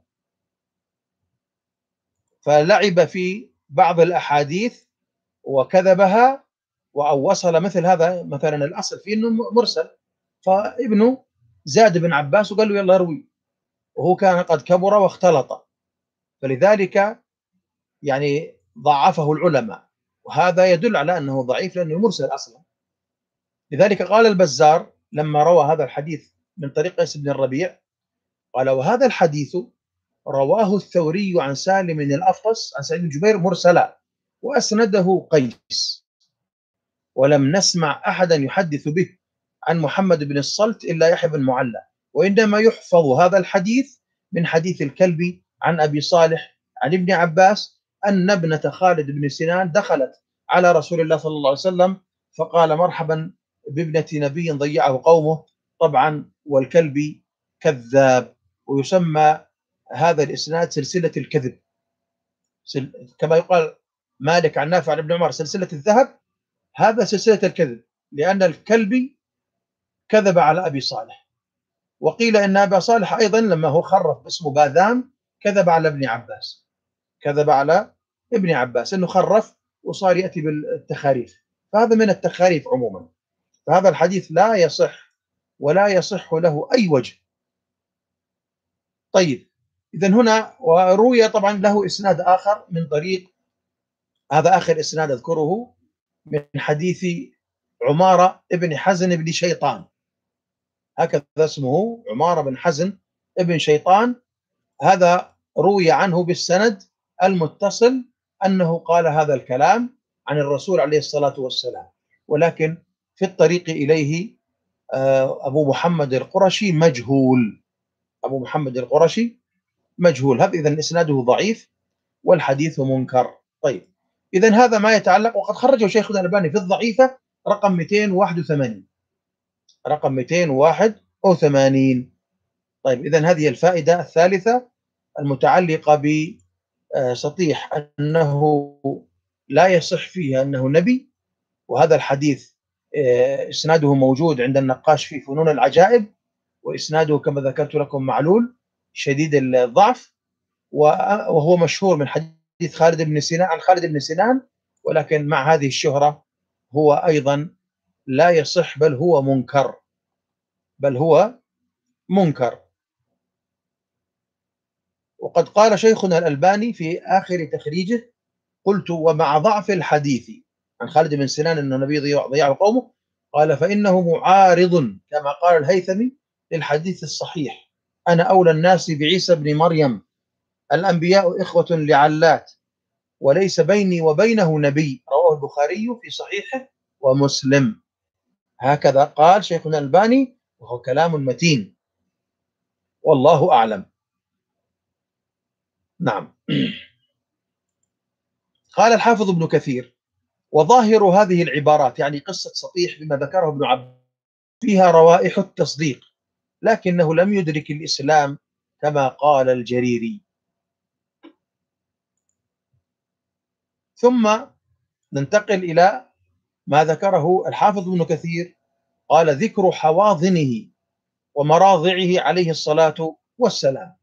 فلعب في بعض الأحاديث وكذبها، أو وصل مثل هذا، مثلا الأصل فيه أنه مرسل، فابنه زاد بن عباس وقال له يلا اروي، وهو كان قد كبر واختلط، فلذلك يعني ضعفه العلماء، وهذا يدل على أنه ضعيف لأنه مرسل أصلا. لذلك قال البزار لما روى هذا الحديث من طريق قيس بن الربيع، قال وهذا الحديث رواه الثوري عن سالم الأفطس عن سعيد بن جبير مرسلا وأسنده قيس، ولم نسمع أحدا يحدث به عن محمد بن الصلت إلا يحيى بن معلى، وإنما يحفظ هذا الحديث من حديث الكلبي عن أبي صالح عن ابن عباس أن ابنة خالد بن سنان دخلت على رسول الله صلى الله عليه وسلم فقال مرحبا بابنة نبي ضيعه قومه، طبعا والكلبي كذاب، ويسمى هذا الإسناد سلسلة الكذب، كما يقال مالك عن نافع عن ابن عمر سلسلة الذهب، هذا سلسلة الكذب، لأن الكلبي كذب على أبي صالح. وقيل إن أبا صالح أيضا لما هو خرف باسمه باذام كذب على ابن عباس، كذب على ابن عباس أنه خرف وصار يأتي بالتخاريف، فهذا من التخاريف عموما، فهذا الحديث لا يصح ولا يصح له أي وجه. طيب، إذن هنا وروي طبعا له إسناد آخر من طريق، هذا آخر إسناد أذكره، من حديث عمارة ابن حزن بن شيطان، هكذا اسمه عمارة بن حزن ابن شيطان، هذا روي عنه بالسند المتصل أنه قال هذا الكلام عن الرسول عليه الصلاة والسلام، ولكن في الطريق إليه أبو محمد القرشي مجهول، أبو محمد القرشي مجهول، هذا إذن إسناده ضعيف والحديث منكر. طيب، إذن هذا ما يتعلق، وقد خرجه شيخنا الألباني في الضعيفة رقم مئتين وواحد وثمانين، رقم مئتين وواحد وثمانين. طيب إذن هذه الفائدة الثالثة المتعلقة بسطيح أنه لا يصح فيها أنه نبي، وهذا الحديث إسناده موجود عند النقاش في فنون العجائب، وإسناده كما ذكرت لكم معلول شديد الضعف، وهو مشهور من حديث خالد بن سنان عن خالد بن سنان، ولكن مع هذه الشهرة هو أيضا لا يصح، بل هو منكر، بل هو منكر. وقد قال شيخنا الألباني في آخر تخريجه: قلت ومع ضعف الحديث عن خالد بن سنان أن النبي ضيعه قومه، قال فإنه معارض كما قال الهيثمي للحديث الصحيح: أنا أولى الناس بعيسى بن مريم، الأنبياء إخوة لعلات، وليس بيني وبينه نبي، رواه البخاري في صحيحه ومسلم. هكذا قال شيخنا الألباني، وهو كلام متين، والله أعلم. نعم. قال الحافظ ابن كثير: وظاهر هذه العبارات، يعني قصة سطيح بما ذكره ابن عباس، فيها روائح التصديق، لكنه لم يدرك الإسلام كما قال الجريري. ثم ننتقل إلى ما ذكره الحافظ ابن كثير، قال: ذكر حواضنه ومراضعه عليه الصلاة والسلام.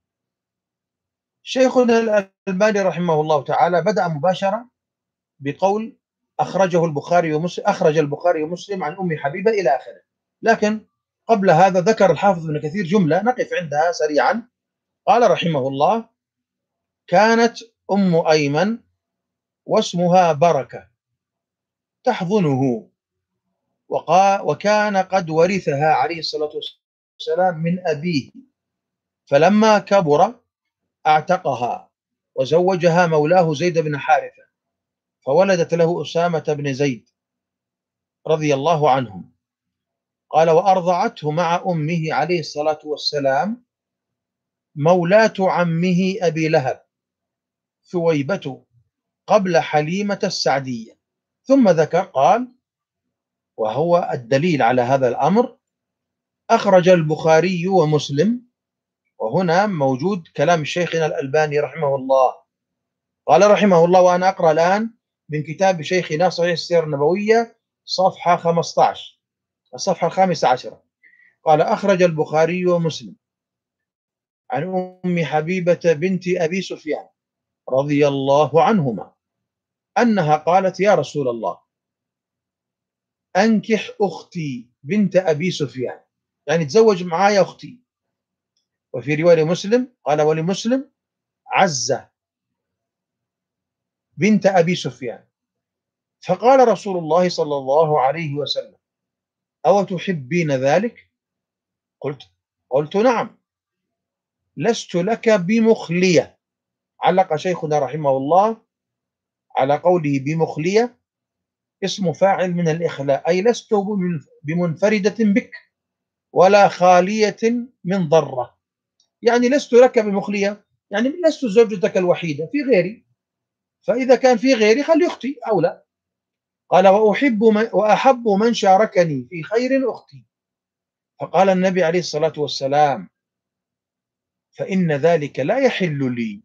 شيخنا الألباني رحمه الله تعالى بدأ مباشرة بقول: أخرجه البخاري ومسلم، أخرج البخاري ومسلم عن أم حبيبة إلى آخره. لكن قبل هذا ذكر الحافظ ابن كثير جملة نقف عندها سريعا. قال رحمه الله: كانت أم أيمن واسمها بركة تحضنه، وكان قد ورثها عليه الصلاة والسلام من أبيه، فلما كبر اعتقها وزوجها مولاه زيد بن حارثة، فولدت له أسامة بن زيد رضي الله عنهم. قال: وأرضعته مع أمه عليه الصلاة والسلام مولاة عمه أبي لهب ثويبة قبل حليمة السعدية. ثم ذكر قال: وهو الدليل على هذا الأمر: أخرج البخاري ومسلم. وهنا موجود كلام شيخنا الألباني رحمه الله. قال رحمه الله، وأنا أقرأ الآن من كتاب شيخنا صحيح السيرة النبوية صفحة خمسة عشر، الصفحة الخامسة عشرة. قال: أخرج البخاري ومسلم عن أم حبيبة بنت أبي سفيان رضي الله عنهما أنها قالت: يا رسول الله، أنكح أختي بنت أبي سفيان، يعني تزوج معايا أختي. وفي رواية مسلم قال: ولمسلم عزة بنت أبي سفيان. فقال رسول الله صلى الله عليه وسلم: أو تحبين ذلك؟ قلت قلت نعم. لست لك بمخلية. علق شيخنا رحمه الله على قوله بمخلية: اسم فاعل من الإخلاء، أي لست بمنفردة بك ولا خالية من ضرة، يعني لست لك بمخلية، يعني لست زوجتك الوحيدة، في غيري، فإذا كان في غيري خلي أختي أولى. قال: وأحب من وأحب من شاركني في خير أختي. فقال النبي عليه الصلاة والسلام: فإن ذلك لا يحل لي.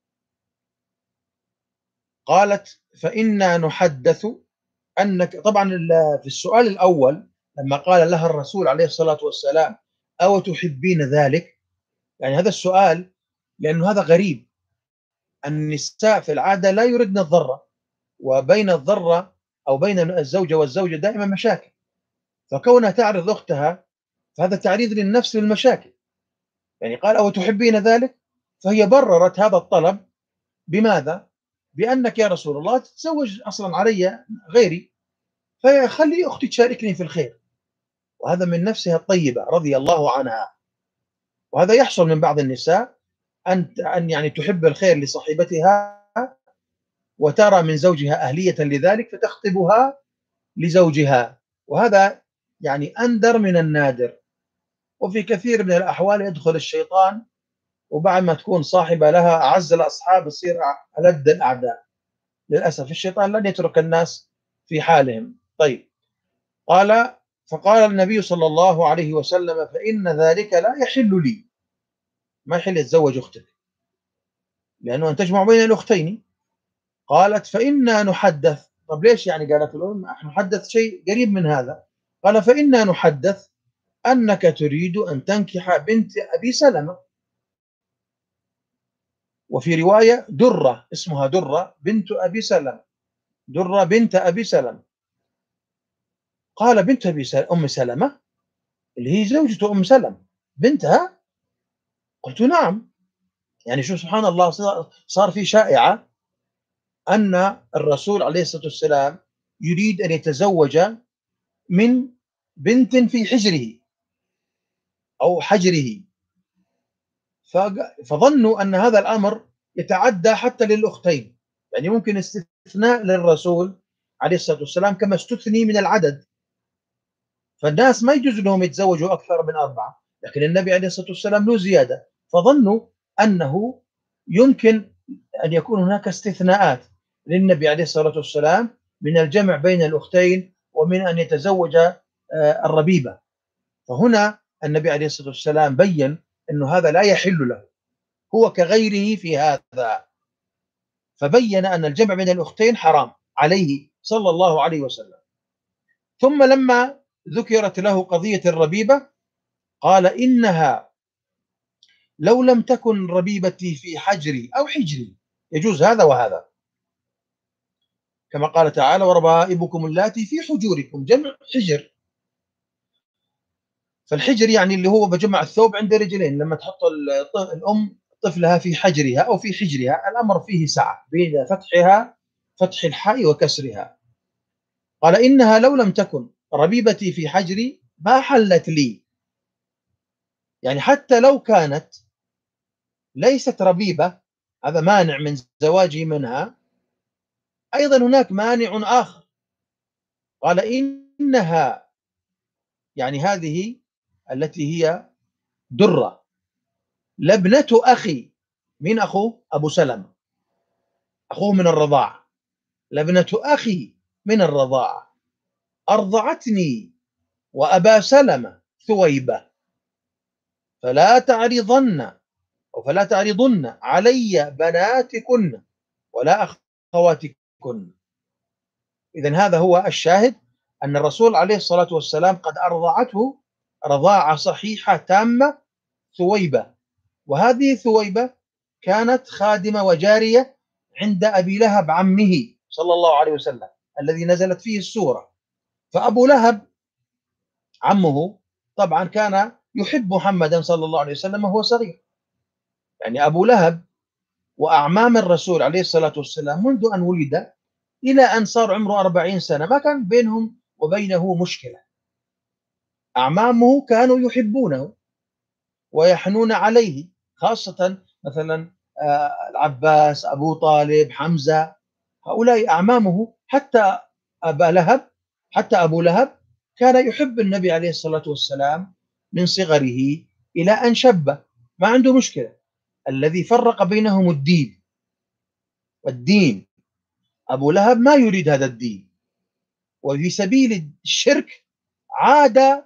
قالت: فإنا نحدث أنك، طبعا في السؤال الأول لما قال لها الرسول عليه الصلاة والسلام: أو تحبين ذلك، يعني هذا السؤال لأنه هذا غريب. النساء في العادة لا يردن الضرة، وبين الضرة أو بين الزوجة والزوجة دائما مشاكل، فكونها تعرض أختها فهذا تعريض للنفس للمشاكل. يعني قال: أو تحبين ذلك، فهي بررت هذا الطلب بماذا؟ بأنك يا رسول الله تتزوج أصلا علي غيري، فخلي أختي تشاركني في الخير. وهذا من نفسها الطيبة رضي الله عنها. وهذا يحصل من بعض النساء أن أن يعني تحب الخير لصاحبتها وترى من زوجها أهلية لذلك فتخطبها لزوجها، وهذا يعني أندر من النادر. وفي كثير من الأحوال يدخل الشيطان، وبعد ما تكون صاحبة لها أعز الأصحاب يصير ألد الأعداء. للأسف الشيطان لن يترك الناس في حالهم. طيب، قال فقال النبي صلى الله عليه وسلم: فإن ذلك لا يحل لي، ما يحل يتزوج أختك، لأنه أن تجمع بين الأختين. قالت: فإنا نحدث. طب ليش يعني؟ قالت له: نحن نحدث شيء قريب من هذا. قال: فإنا نحدث أنك تريد أن تنكح بنت أبي سلمة. وفي رواية درة، اسمها درة بنت أبي سلمة، درة بنت أبي سلمة. قال: بنت أبي سلمة، أم سلمة اللي هي زوجة أم سلمة بنتها؟ قلت: نعم. يعني شوف سبحان الله، صار في شائعة أن الرسول عليه الصلاة والسلام يريد أن يتزوج من بنت في حجره أو حجره، فظنوا أن هذا الأمر يتعدى حتى للأختين، يعني ممكن استثناء للرسول عليه الصلاة والسلام كما استثني من العدد، فالناس ما يجوز لهم يتزوجوا أكثر من أربعة، لكن النبي عليه الصلاة والسلام له زيادة، فظنوا أنه يمكن أن يكون هناك استثناءات للنبي عليه الصلاة والسلام من الجمع بين الأختين ومن أن يتزوج الربيبة. فهنا النبي عليه الصلاة والسلام بين أنه هذا لا يحل له، هو كغيره في هذا، فبين أن الجمع بين الأختين حرام عليه صلى الله عليه وسلم. ثم لما ذكرت له قضية الربيبة قال: إنها لو لم تكن ربيبتي في حجري أو حجري، يجوز هذا وهذا، كما قال تعالى: وربائبكم اللاتي في حجوركم، جمع حجر. فالحجر يعني اللي هو بجمع الثوب عند رجلين، لما تحط الأم طفلها في حجرها أو في حجرها، الأمر فيه سعة بين فتحها، فتح الحاء وكسرها. قال: إنها لو لم تكن ربيبتي في حجري ما حلت لي، يعني حتى لو كانت ليست ربيبة، هذا مانع من زواجي منها، أيضا هناك مانع آخر. قال: إنها، يعني هذه التي هي درة، لابنة أخي. من أخوه؟ أبو سلمة، أخوه من الرضاعة، لابنة أخي من الرضاعة، أرضعتني وأبا سلمة ثويبة، فلا تعرضن أو فلا تعرضن علي بناتكن ولا أخواتكن. إذن هذا هو الشاهد، أن الرسول عليه الصلاة والسلام قد أرضعته رضاعة صحيحة تامة ثويبة، وهذه ثويبة كانت خادمة وجارية عند أبي لهب عمه صلى الله عليه وسلم الذي نزلت فيه السورة. فأبو لهب عمه طبعا كان يحب محمدا صلى الله عليه وسلم وهو صغير، يعني أبو لهب وأعمام الرسول عليه الصلاة والسلام منذ أن ولد إلى أن صار عمره أربعين سنة ما كان بينهم وبينه مشكلة، أعمامه كانوا يحبونه ويحنون عليه، خاصة مثلا العباس، أبو طالب، حمزة، هؤلاء أعمامه. حتى أبا لهب، حتى أبو لهب كان يحب النبي عليه الصلاة والسلام من صغره إلى أن شب، ما عنده مشكلة. الذي فرق بينهم الدين، والدين أبو لهب ما يريد هذا الدين، وفي سبيل الشرك عاد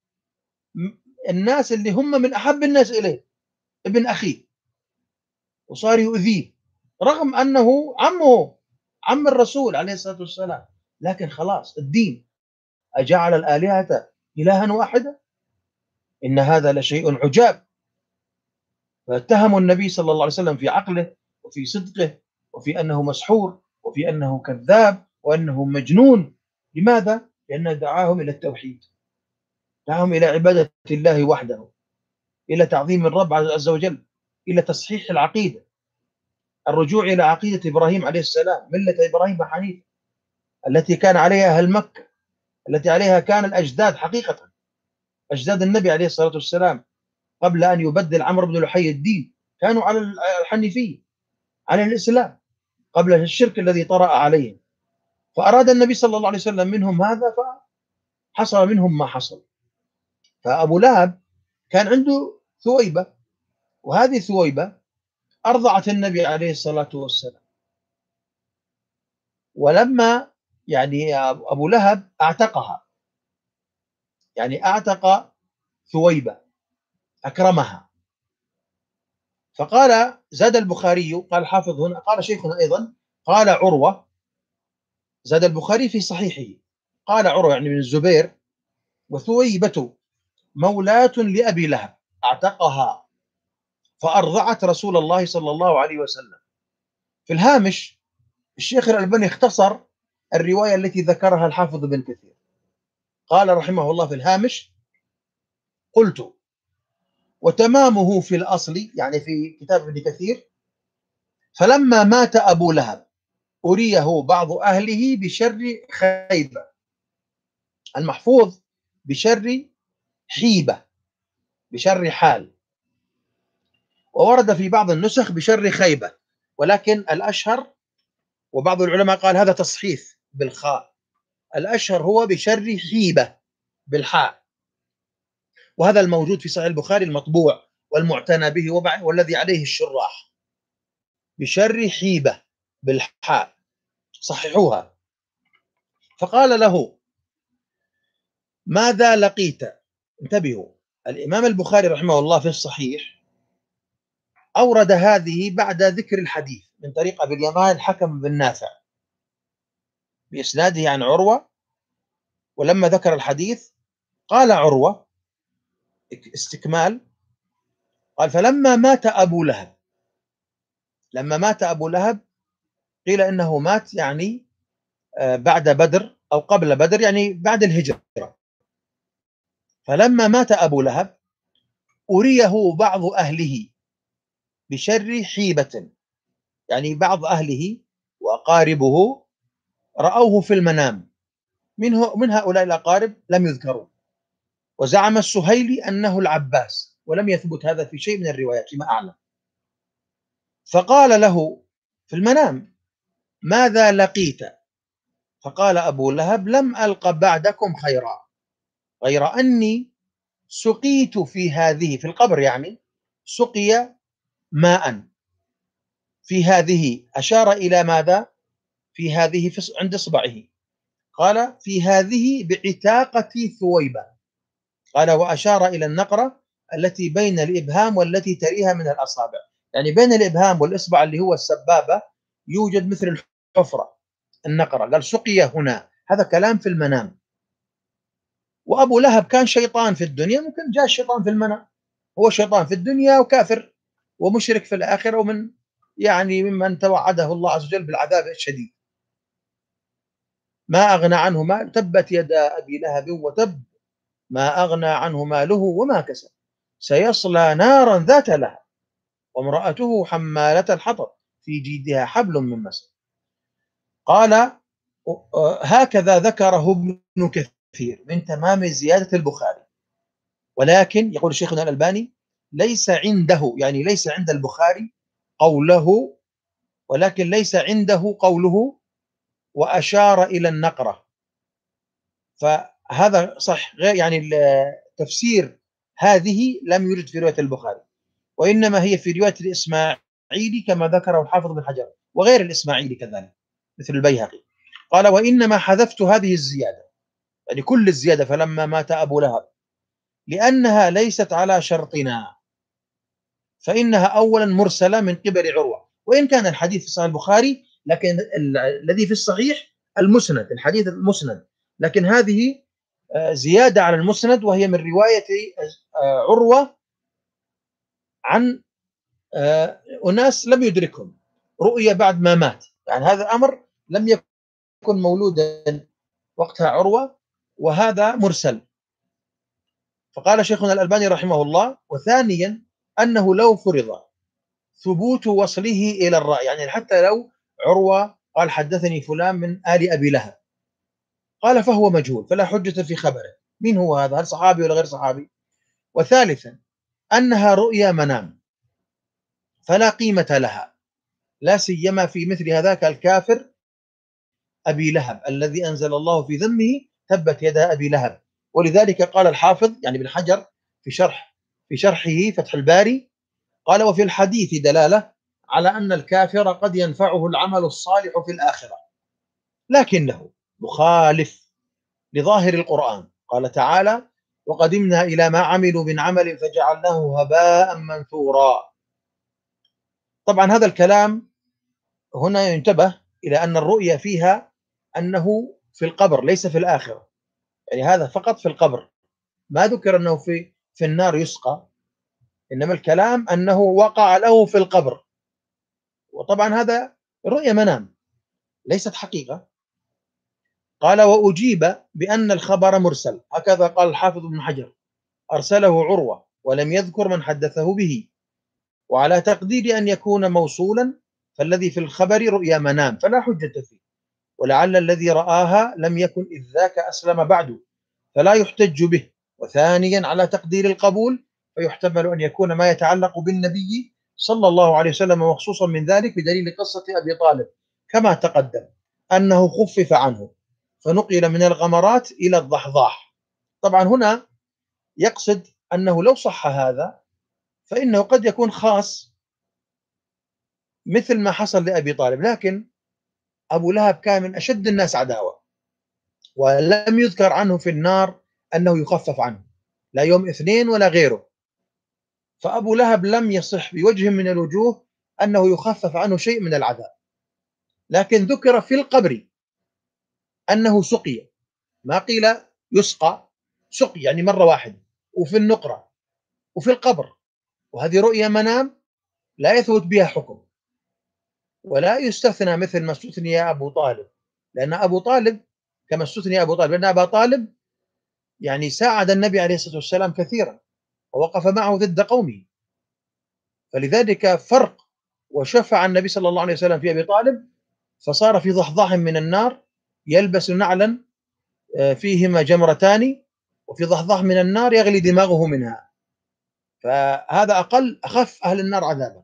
الناس اللي هم من أحب الناس إليه، ابن أخيه، وصار يؤذيه رغم أنه عمه، عم الرسول عليه الصلاة والسلام، لكن خلاص الدين. أجعل الآلهة إلها واحدة إن هذا لشيء عجاب. فاتهموا النبي صلى الله عليه وسلم في عقله وفي صدقه وفي أنه مسحور وفي أنه كذاب وأنه مجنون. لماذا؟ لأنه دعاهم إلى التوحيد، دعاهم إلى عبادة الله وحده، إلى تعظيم الرب عز وجل، إلى تصحيح العقيدة، الرجوع إلى عقيدة إبراهيم عليه السلام، ملة إبراهيم حنيفة التي كان عليها أهل مكة، التي عليها كان الأجداد، حقيقة أجداد النبي عليه الصلاة والسلام قبل أن يبدل عمرو بن لحي الدين كانوا على الحنيفية، على الإسلام، قبل الشرك الذي طرأ عليهم. فأراد النبي صلى الله عليه وسلم منهم هذا، فحصل منهم ما حصل. فأبو لهب كان عنده ثويبة، وهذه ثويبة أرضعت النبي عليه الصلاة والسلام. ولما يعني أبو لهب اعتقها، يعني أعتق ثويبة، أكرمها. فقال زاد البخاري، قال الحافظ هنا، قال شيخنا أيضا، قال عروة، زاد البخاري في صحيحه، قال عروة يعني من الزبير: وثويبة مولاة لأبي لهب أعتقها فأرضعت رسول الله صلى الله عليه وسلم. في الهامش الشيخ الألباني اختصر الرواية التي ذكرها الحافظ بن كثير، قال رحمه الله في الهامش: قلت وتمامه في الأصل، يعني في كتاب ابن كثير: فلما مات أبو لهب أريه بعض أهله بشر خيبة، المحفوظ بشر حيبة، بشر حال، وورد في بعض النسخ بشر خيبة، ولكن الأشهر وبعض العلماء قال هذا تصحيف بالخاء، الأشهر هو بشر حيبة بالحاء، وهذا الموجود في صحيح البخاري المطبوع والمعتنى به والذي عليه الشراح، بشر حيبة بالحاء، صححوها. فقال له: ماذا لقيت؟ انتبهوا، الإمام البخاري رحمه الله في الصحيح أورد هذه بعد ذكر الحديث من طريق أبي اليمان الحكم بن نافع بإسناده عن عروة، ولما ذكر الحديث قال عروة استكمال، قال: فلما مات أبو لهب، لما مات أبو لهب قيل إنه مات يعني بعد بدر أو قبل بدر، يعني بعد الهجرة. فلما مات أبو لهب أريه بعض أهله بشر حيبة، يعني بعض أهله وأقاربه رأوه في المنام، منه من هؤلاء الأقارب لم يذكروا، وزعم السهيلي أنه العباس، ولم يثبت هذا في شيء من الروايات فيما أعلم. فقال له في المنام: ماذا لقيت؟ فقال أبو لهب: لم ألق بعدكم خيرا، غير أني سقيت في هذه، في القبر يعني، سقي ماء في هذه، أشار إلى ماذا؟ في هذه في عند إصبعه، قال: في هذه بعتاقة ثويبة، قال: وأشار إلى النقرة التي بين الإبهام والتي تليها من الأصابع، يعني بين الإبهام والإصبع اللي هو السبابة يوجد مثل الحفرة، النقرة، قال: سقي هنا. هذا كلام في المنام. وأبو لهب كان شيطان في الدنيا، ممكن جاء الشيطان في المنام، هو شيطان في الدنيا وكافر ومشرك في الآخرة، ومن يعني ممن توعده الله عز وجل بالعذاب الشديد. ما أغنى عنه مال، تبت يدا أبي لهب وتب، ما أغنى عنه ماله وما كسب، سيصلى نارا ذات لهب وامرأته حمالة الحطب في جيدها حبل من مسد. قال: هكذا ذكره ابن كثير من تمام زيادة البخاري، ولكن يقول شيخنا الألباني: ليس عنده، يعني ليس عند البخاري قوله، ولكن ليس عنده قوله وأشار إلى النقرة، فهذا صح، غير يعني تفسير هذه لم يرد في رواية البخاري، وإنما هي في رواية الإسماعيلي كما ذكره الحافظ بن حجر وغير الإسماعيلي كذلك مثل البيهقي. قال: وإنما حذفت هذه الزيادة، يعني كل الزيادة فلما مات أبو لهب، لأنها ليست على شرطنا، فإنها أولا مرسلة من قبل عروة، وإن كان الحديث في صحيح البخاري، لكن الذي في الصحيح المسند، الحديث المسند، لكن هذه زيادة على المسند، وهي من رواية عروة عن أناس لم يدركهم، رؤية بعد ما مات، يعني هذا أمر لم يكن مولودا وقتها عروة، وهذا مرسل. فقال شيخنا الألباني رحمه الله: وثانيا أنه لو فرض ثبوت وصله إلى الرأي، يعني حتى لو عروة قال حدثني فلان من آل أبي لهب، قال فهو مجهول فلا حجة في خبره، مين هو هذا؟ هل صحابي ولا غير صحابي؟ وثالثا أنها رؤيا منام فلا قيمة لها، لا سيما في مثل هذاك الكافر أبي لهب الذي أنزل الله في ذمه تبت يدا أبي لهب. ولذلك قال الحافظ يعني بن حجر في شرح في شرحه فتح الباري، قال: وفي الحديث دلالة على أن الكافر قد ينفعه العمل الصالح في الآخرة، لكنه مخالف لظاهر القرآن. قال تعالى: وقدمنا إلى ما عملوا من عمل فجعلناه هباء منثورا. طبعا هذا الكلام هنا ينتبه إلى أن الرؤيا فيها أنه في القبر ليس في الآخرة، يعني هذا فقط في القبر، ما ذكر أنه في في النار يسقى، إنما الكلام أنه وقع له في القبر. وطبعا هذا رؤيا منام ليست حقيقة. قال وأجيب بأن الخبر مرسل، هكذا قال الحافظ ابن حجر، أرسله عروة ولم يذكر من حدثه به، وعلى تقدير أن يكون موصولا فالذي في الخبر رؤيا منام فلا حجة فيه، ولعل الذي رآها لم يكن إذ ذاك أسلم بعد فلا يحتج به. وثانيا على تقدير القبول فيحتمل أن يكون ما يتعلق بالنبي صلى الله عليه وسلم مخصوصا من ذلك بدليل قصة أبي طالب كما تقدم أنه خفف عنه فنقل من الغمرات إلى الضحضاح. طبعا هنا يقصد أنه لو صح هذا فإنه قد يكون خاص مثل ما حصل لأبي طالب، لكن أبو لهب كان من أشد الناس عداوة، ولم يذكر عنه في النار أنه يخفف عنه لا يوم اثنين ولا غيره، فأبو لهب لم يصح بوجه من الوجوه أنه يخفف عنه شيء من العذاب. لكن ذكر في القبر أنه سقي، ما قيل يسقى، سقي يعني مرة واحدة، وفي النقرة وفي القبر، وهذه رؤيا منام لا يثبت بها حكم، ولا يستثنى مثل ما استثني أبو طالب، لأن أبو طالب كما استثني أبو طالب لأن أبا طالب يعني ساعد النبي عليه الصلاة والسلام كثيرا ووقف معه ضد قومه، فلذلك فرق، وشفع النبي صلى الله عليه وسلم في أبي طالب فصار في ضحضاح من النار يلبس نعلا فيهما جمرتان، وفي ضحضاح من النار يغلي دماغه منها، فهذا أقل أخف أهل النار عذابا.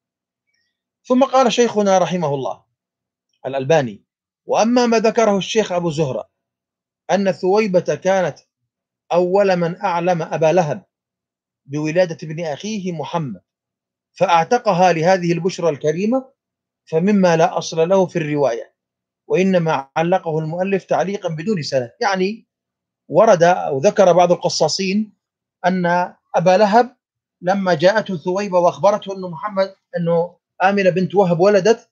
ثم قال شيخنا رحمه الله الألباني: وأما ما ذكره الشيخ أبو زهرة أن ثويبة كانت أول من أعلم أبا لهب بولادة ابن أخيه محمد فأعتقها لهذه البشرى الكريمة، فمما لا أصل له في الرواية، وإنما علقه المؤلف تعليقا بدون سند. يعني ورد أو ذكر بعض القصاصين أن أبا لهب لما جاءته ثويبة وأخبرته أنه محمد أنه آمنة بنت وهب ولدت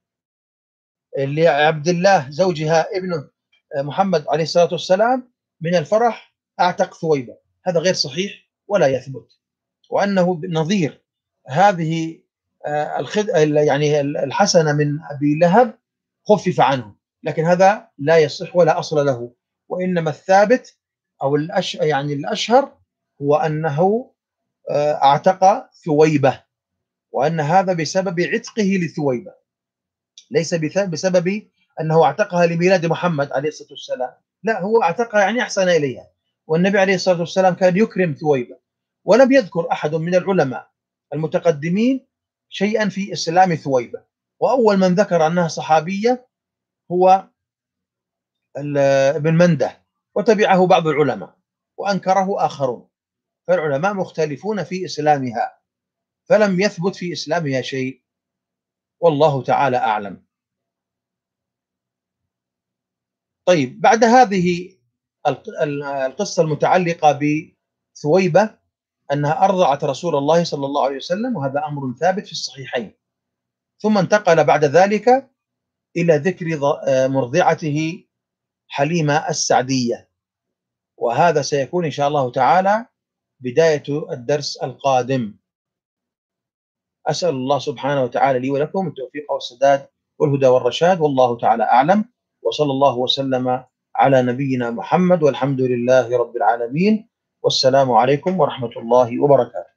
لعبد الله زوجها ابنه محمد عليه الصلاة والسلام، من الفرح أعتق ثويبة، هذا غير صحيح ولا يثبت، وأنه نظير هذه الخد... يعني الحسنة من أبي لهب خفف عنه، لكن هذا لا يصح ولا أصل له، وإنما الثابت أو الأش... يعني الأشهر هو أنه أعتق ثويبة، وأن هذا بسبب عتقه لثويبة، ليس بسبب أنه اعتقها لميلاد محمد عليه الصلاة والسلام، لا، هو اعتقها يعني أحسن إليها، والنبي عليه الصلاة والسلام كان يكرم ثويبة. ولم يذكر أحد من العلماء المتقدمين شيئا في إسلام ثويبة، وأول من ذكر أنها صحابية هو ابن منده، وتبعه بعض العلماء وأنكره آخرون، فالعلماء مختلفون في إسلامها، فلم يثبت في إسلامها شيء، والله تعالى أعلم. طيب، بعد هذه القصة المتعلقة بثويبة أنها أرضعت رسول الله صلى الله عليه وسلم، وهذا أمر ثابت في الصحيحين، ثم انتقل بعد ذلك إلى ذكر مرضعته حليمة السعدية، وهذا سيكون إن شاء الله تعالى بداية الدرس القادم. أسأل الله سبحانه وتعالى لي ولكم التوفيق والسداد والهدى والرشاد، والله تعالى أعلم، وصلى الله وسلم على نبينا محمد، والحمد لله رب العالمين، والسلام عليكم ورحمة الله وبركاته.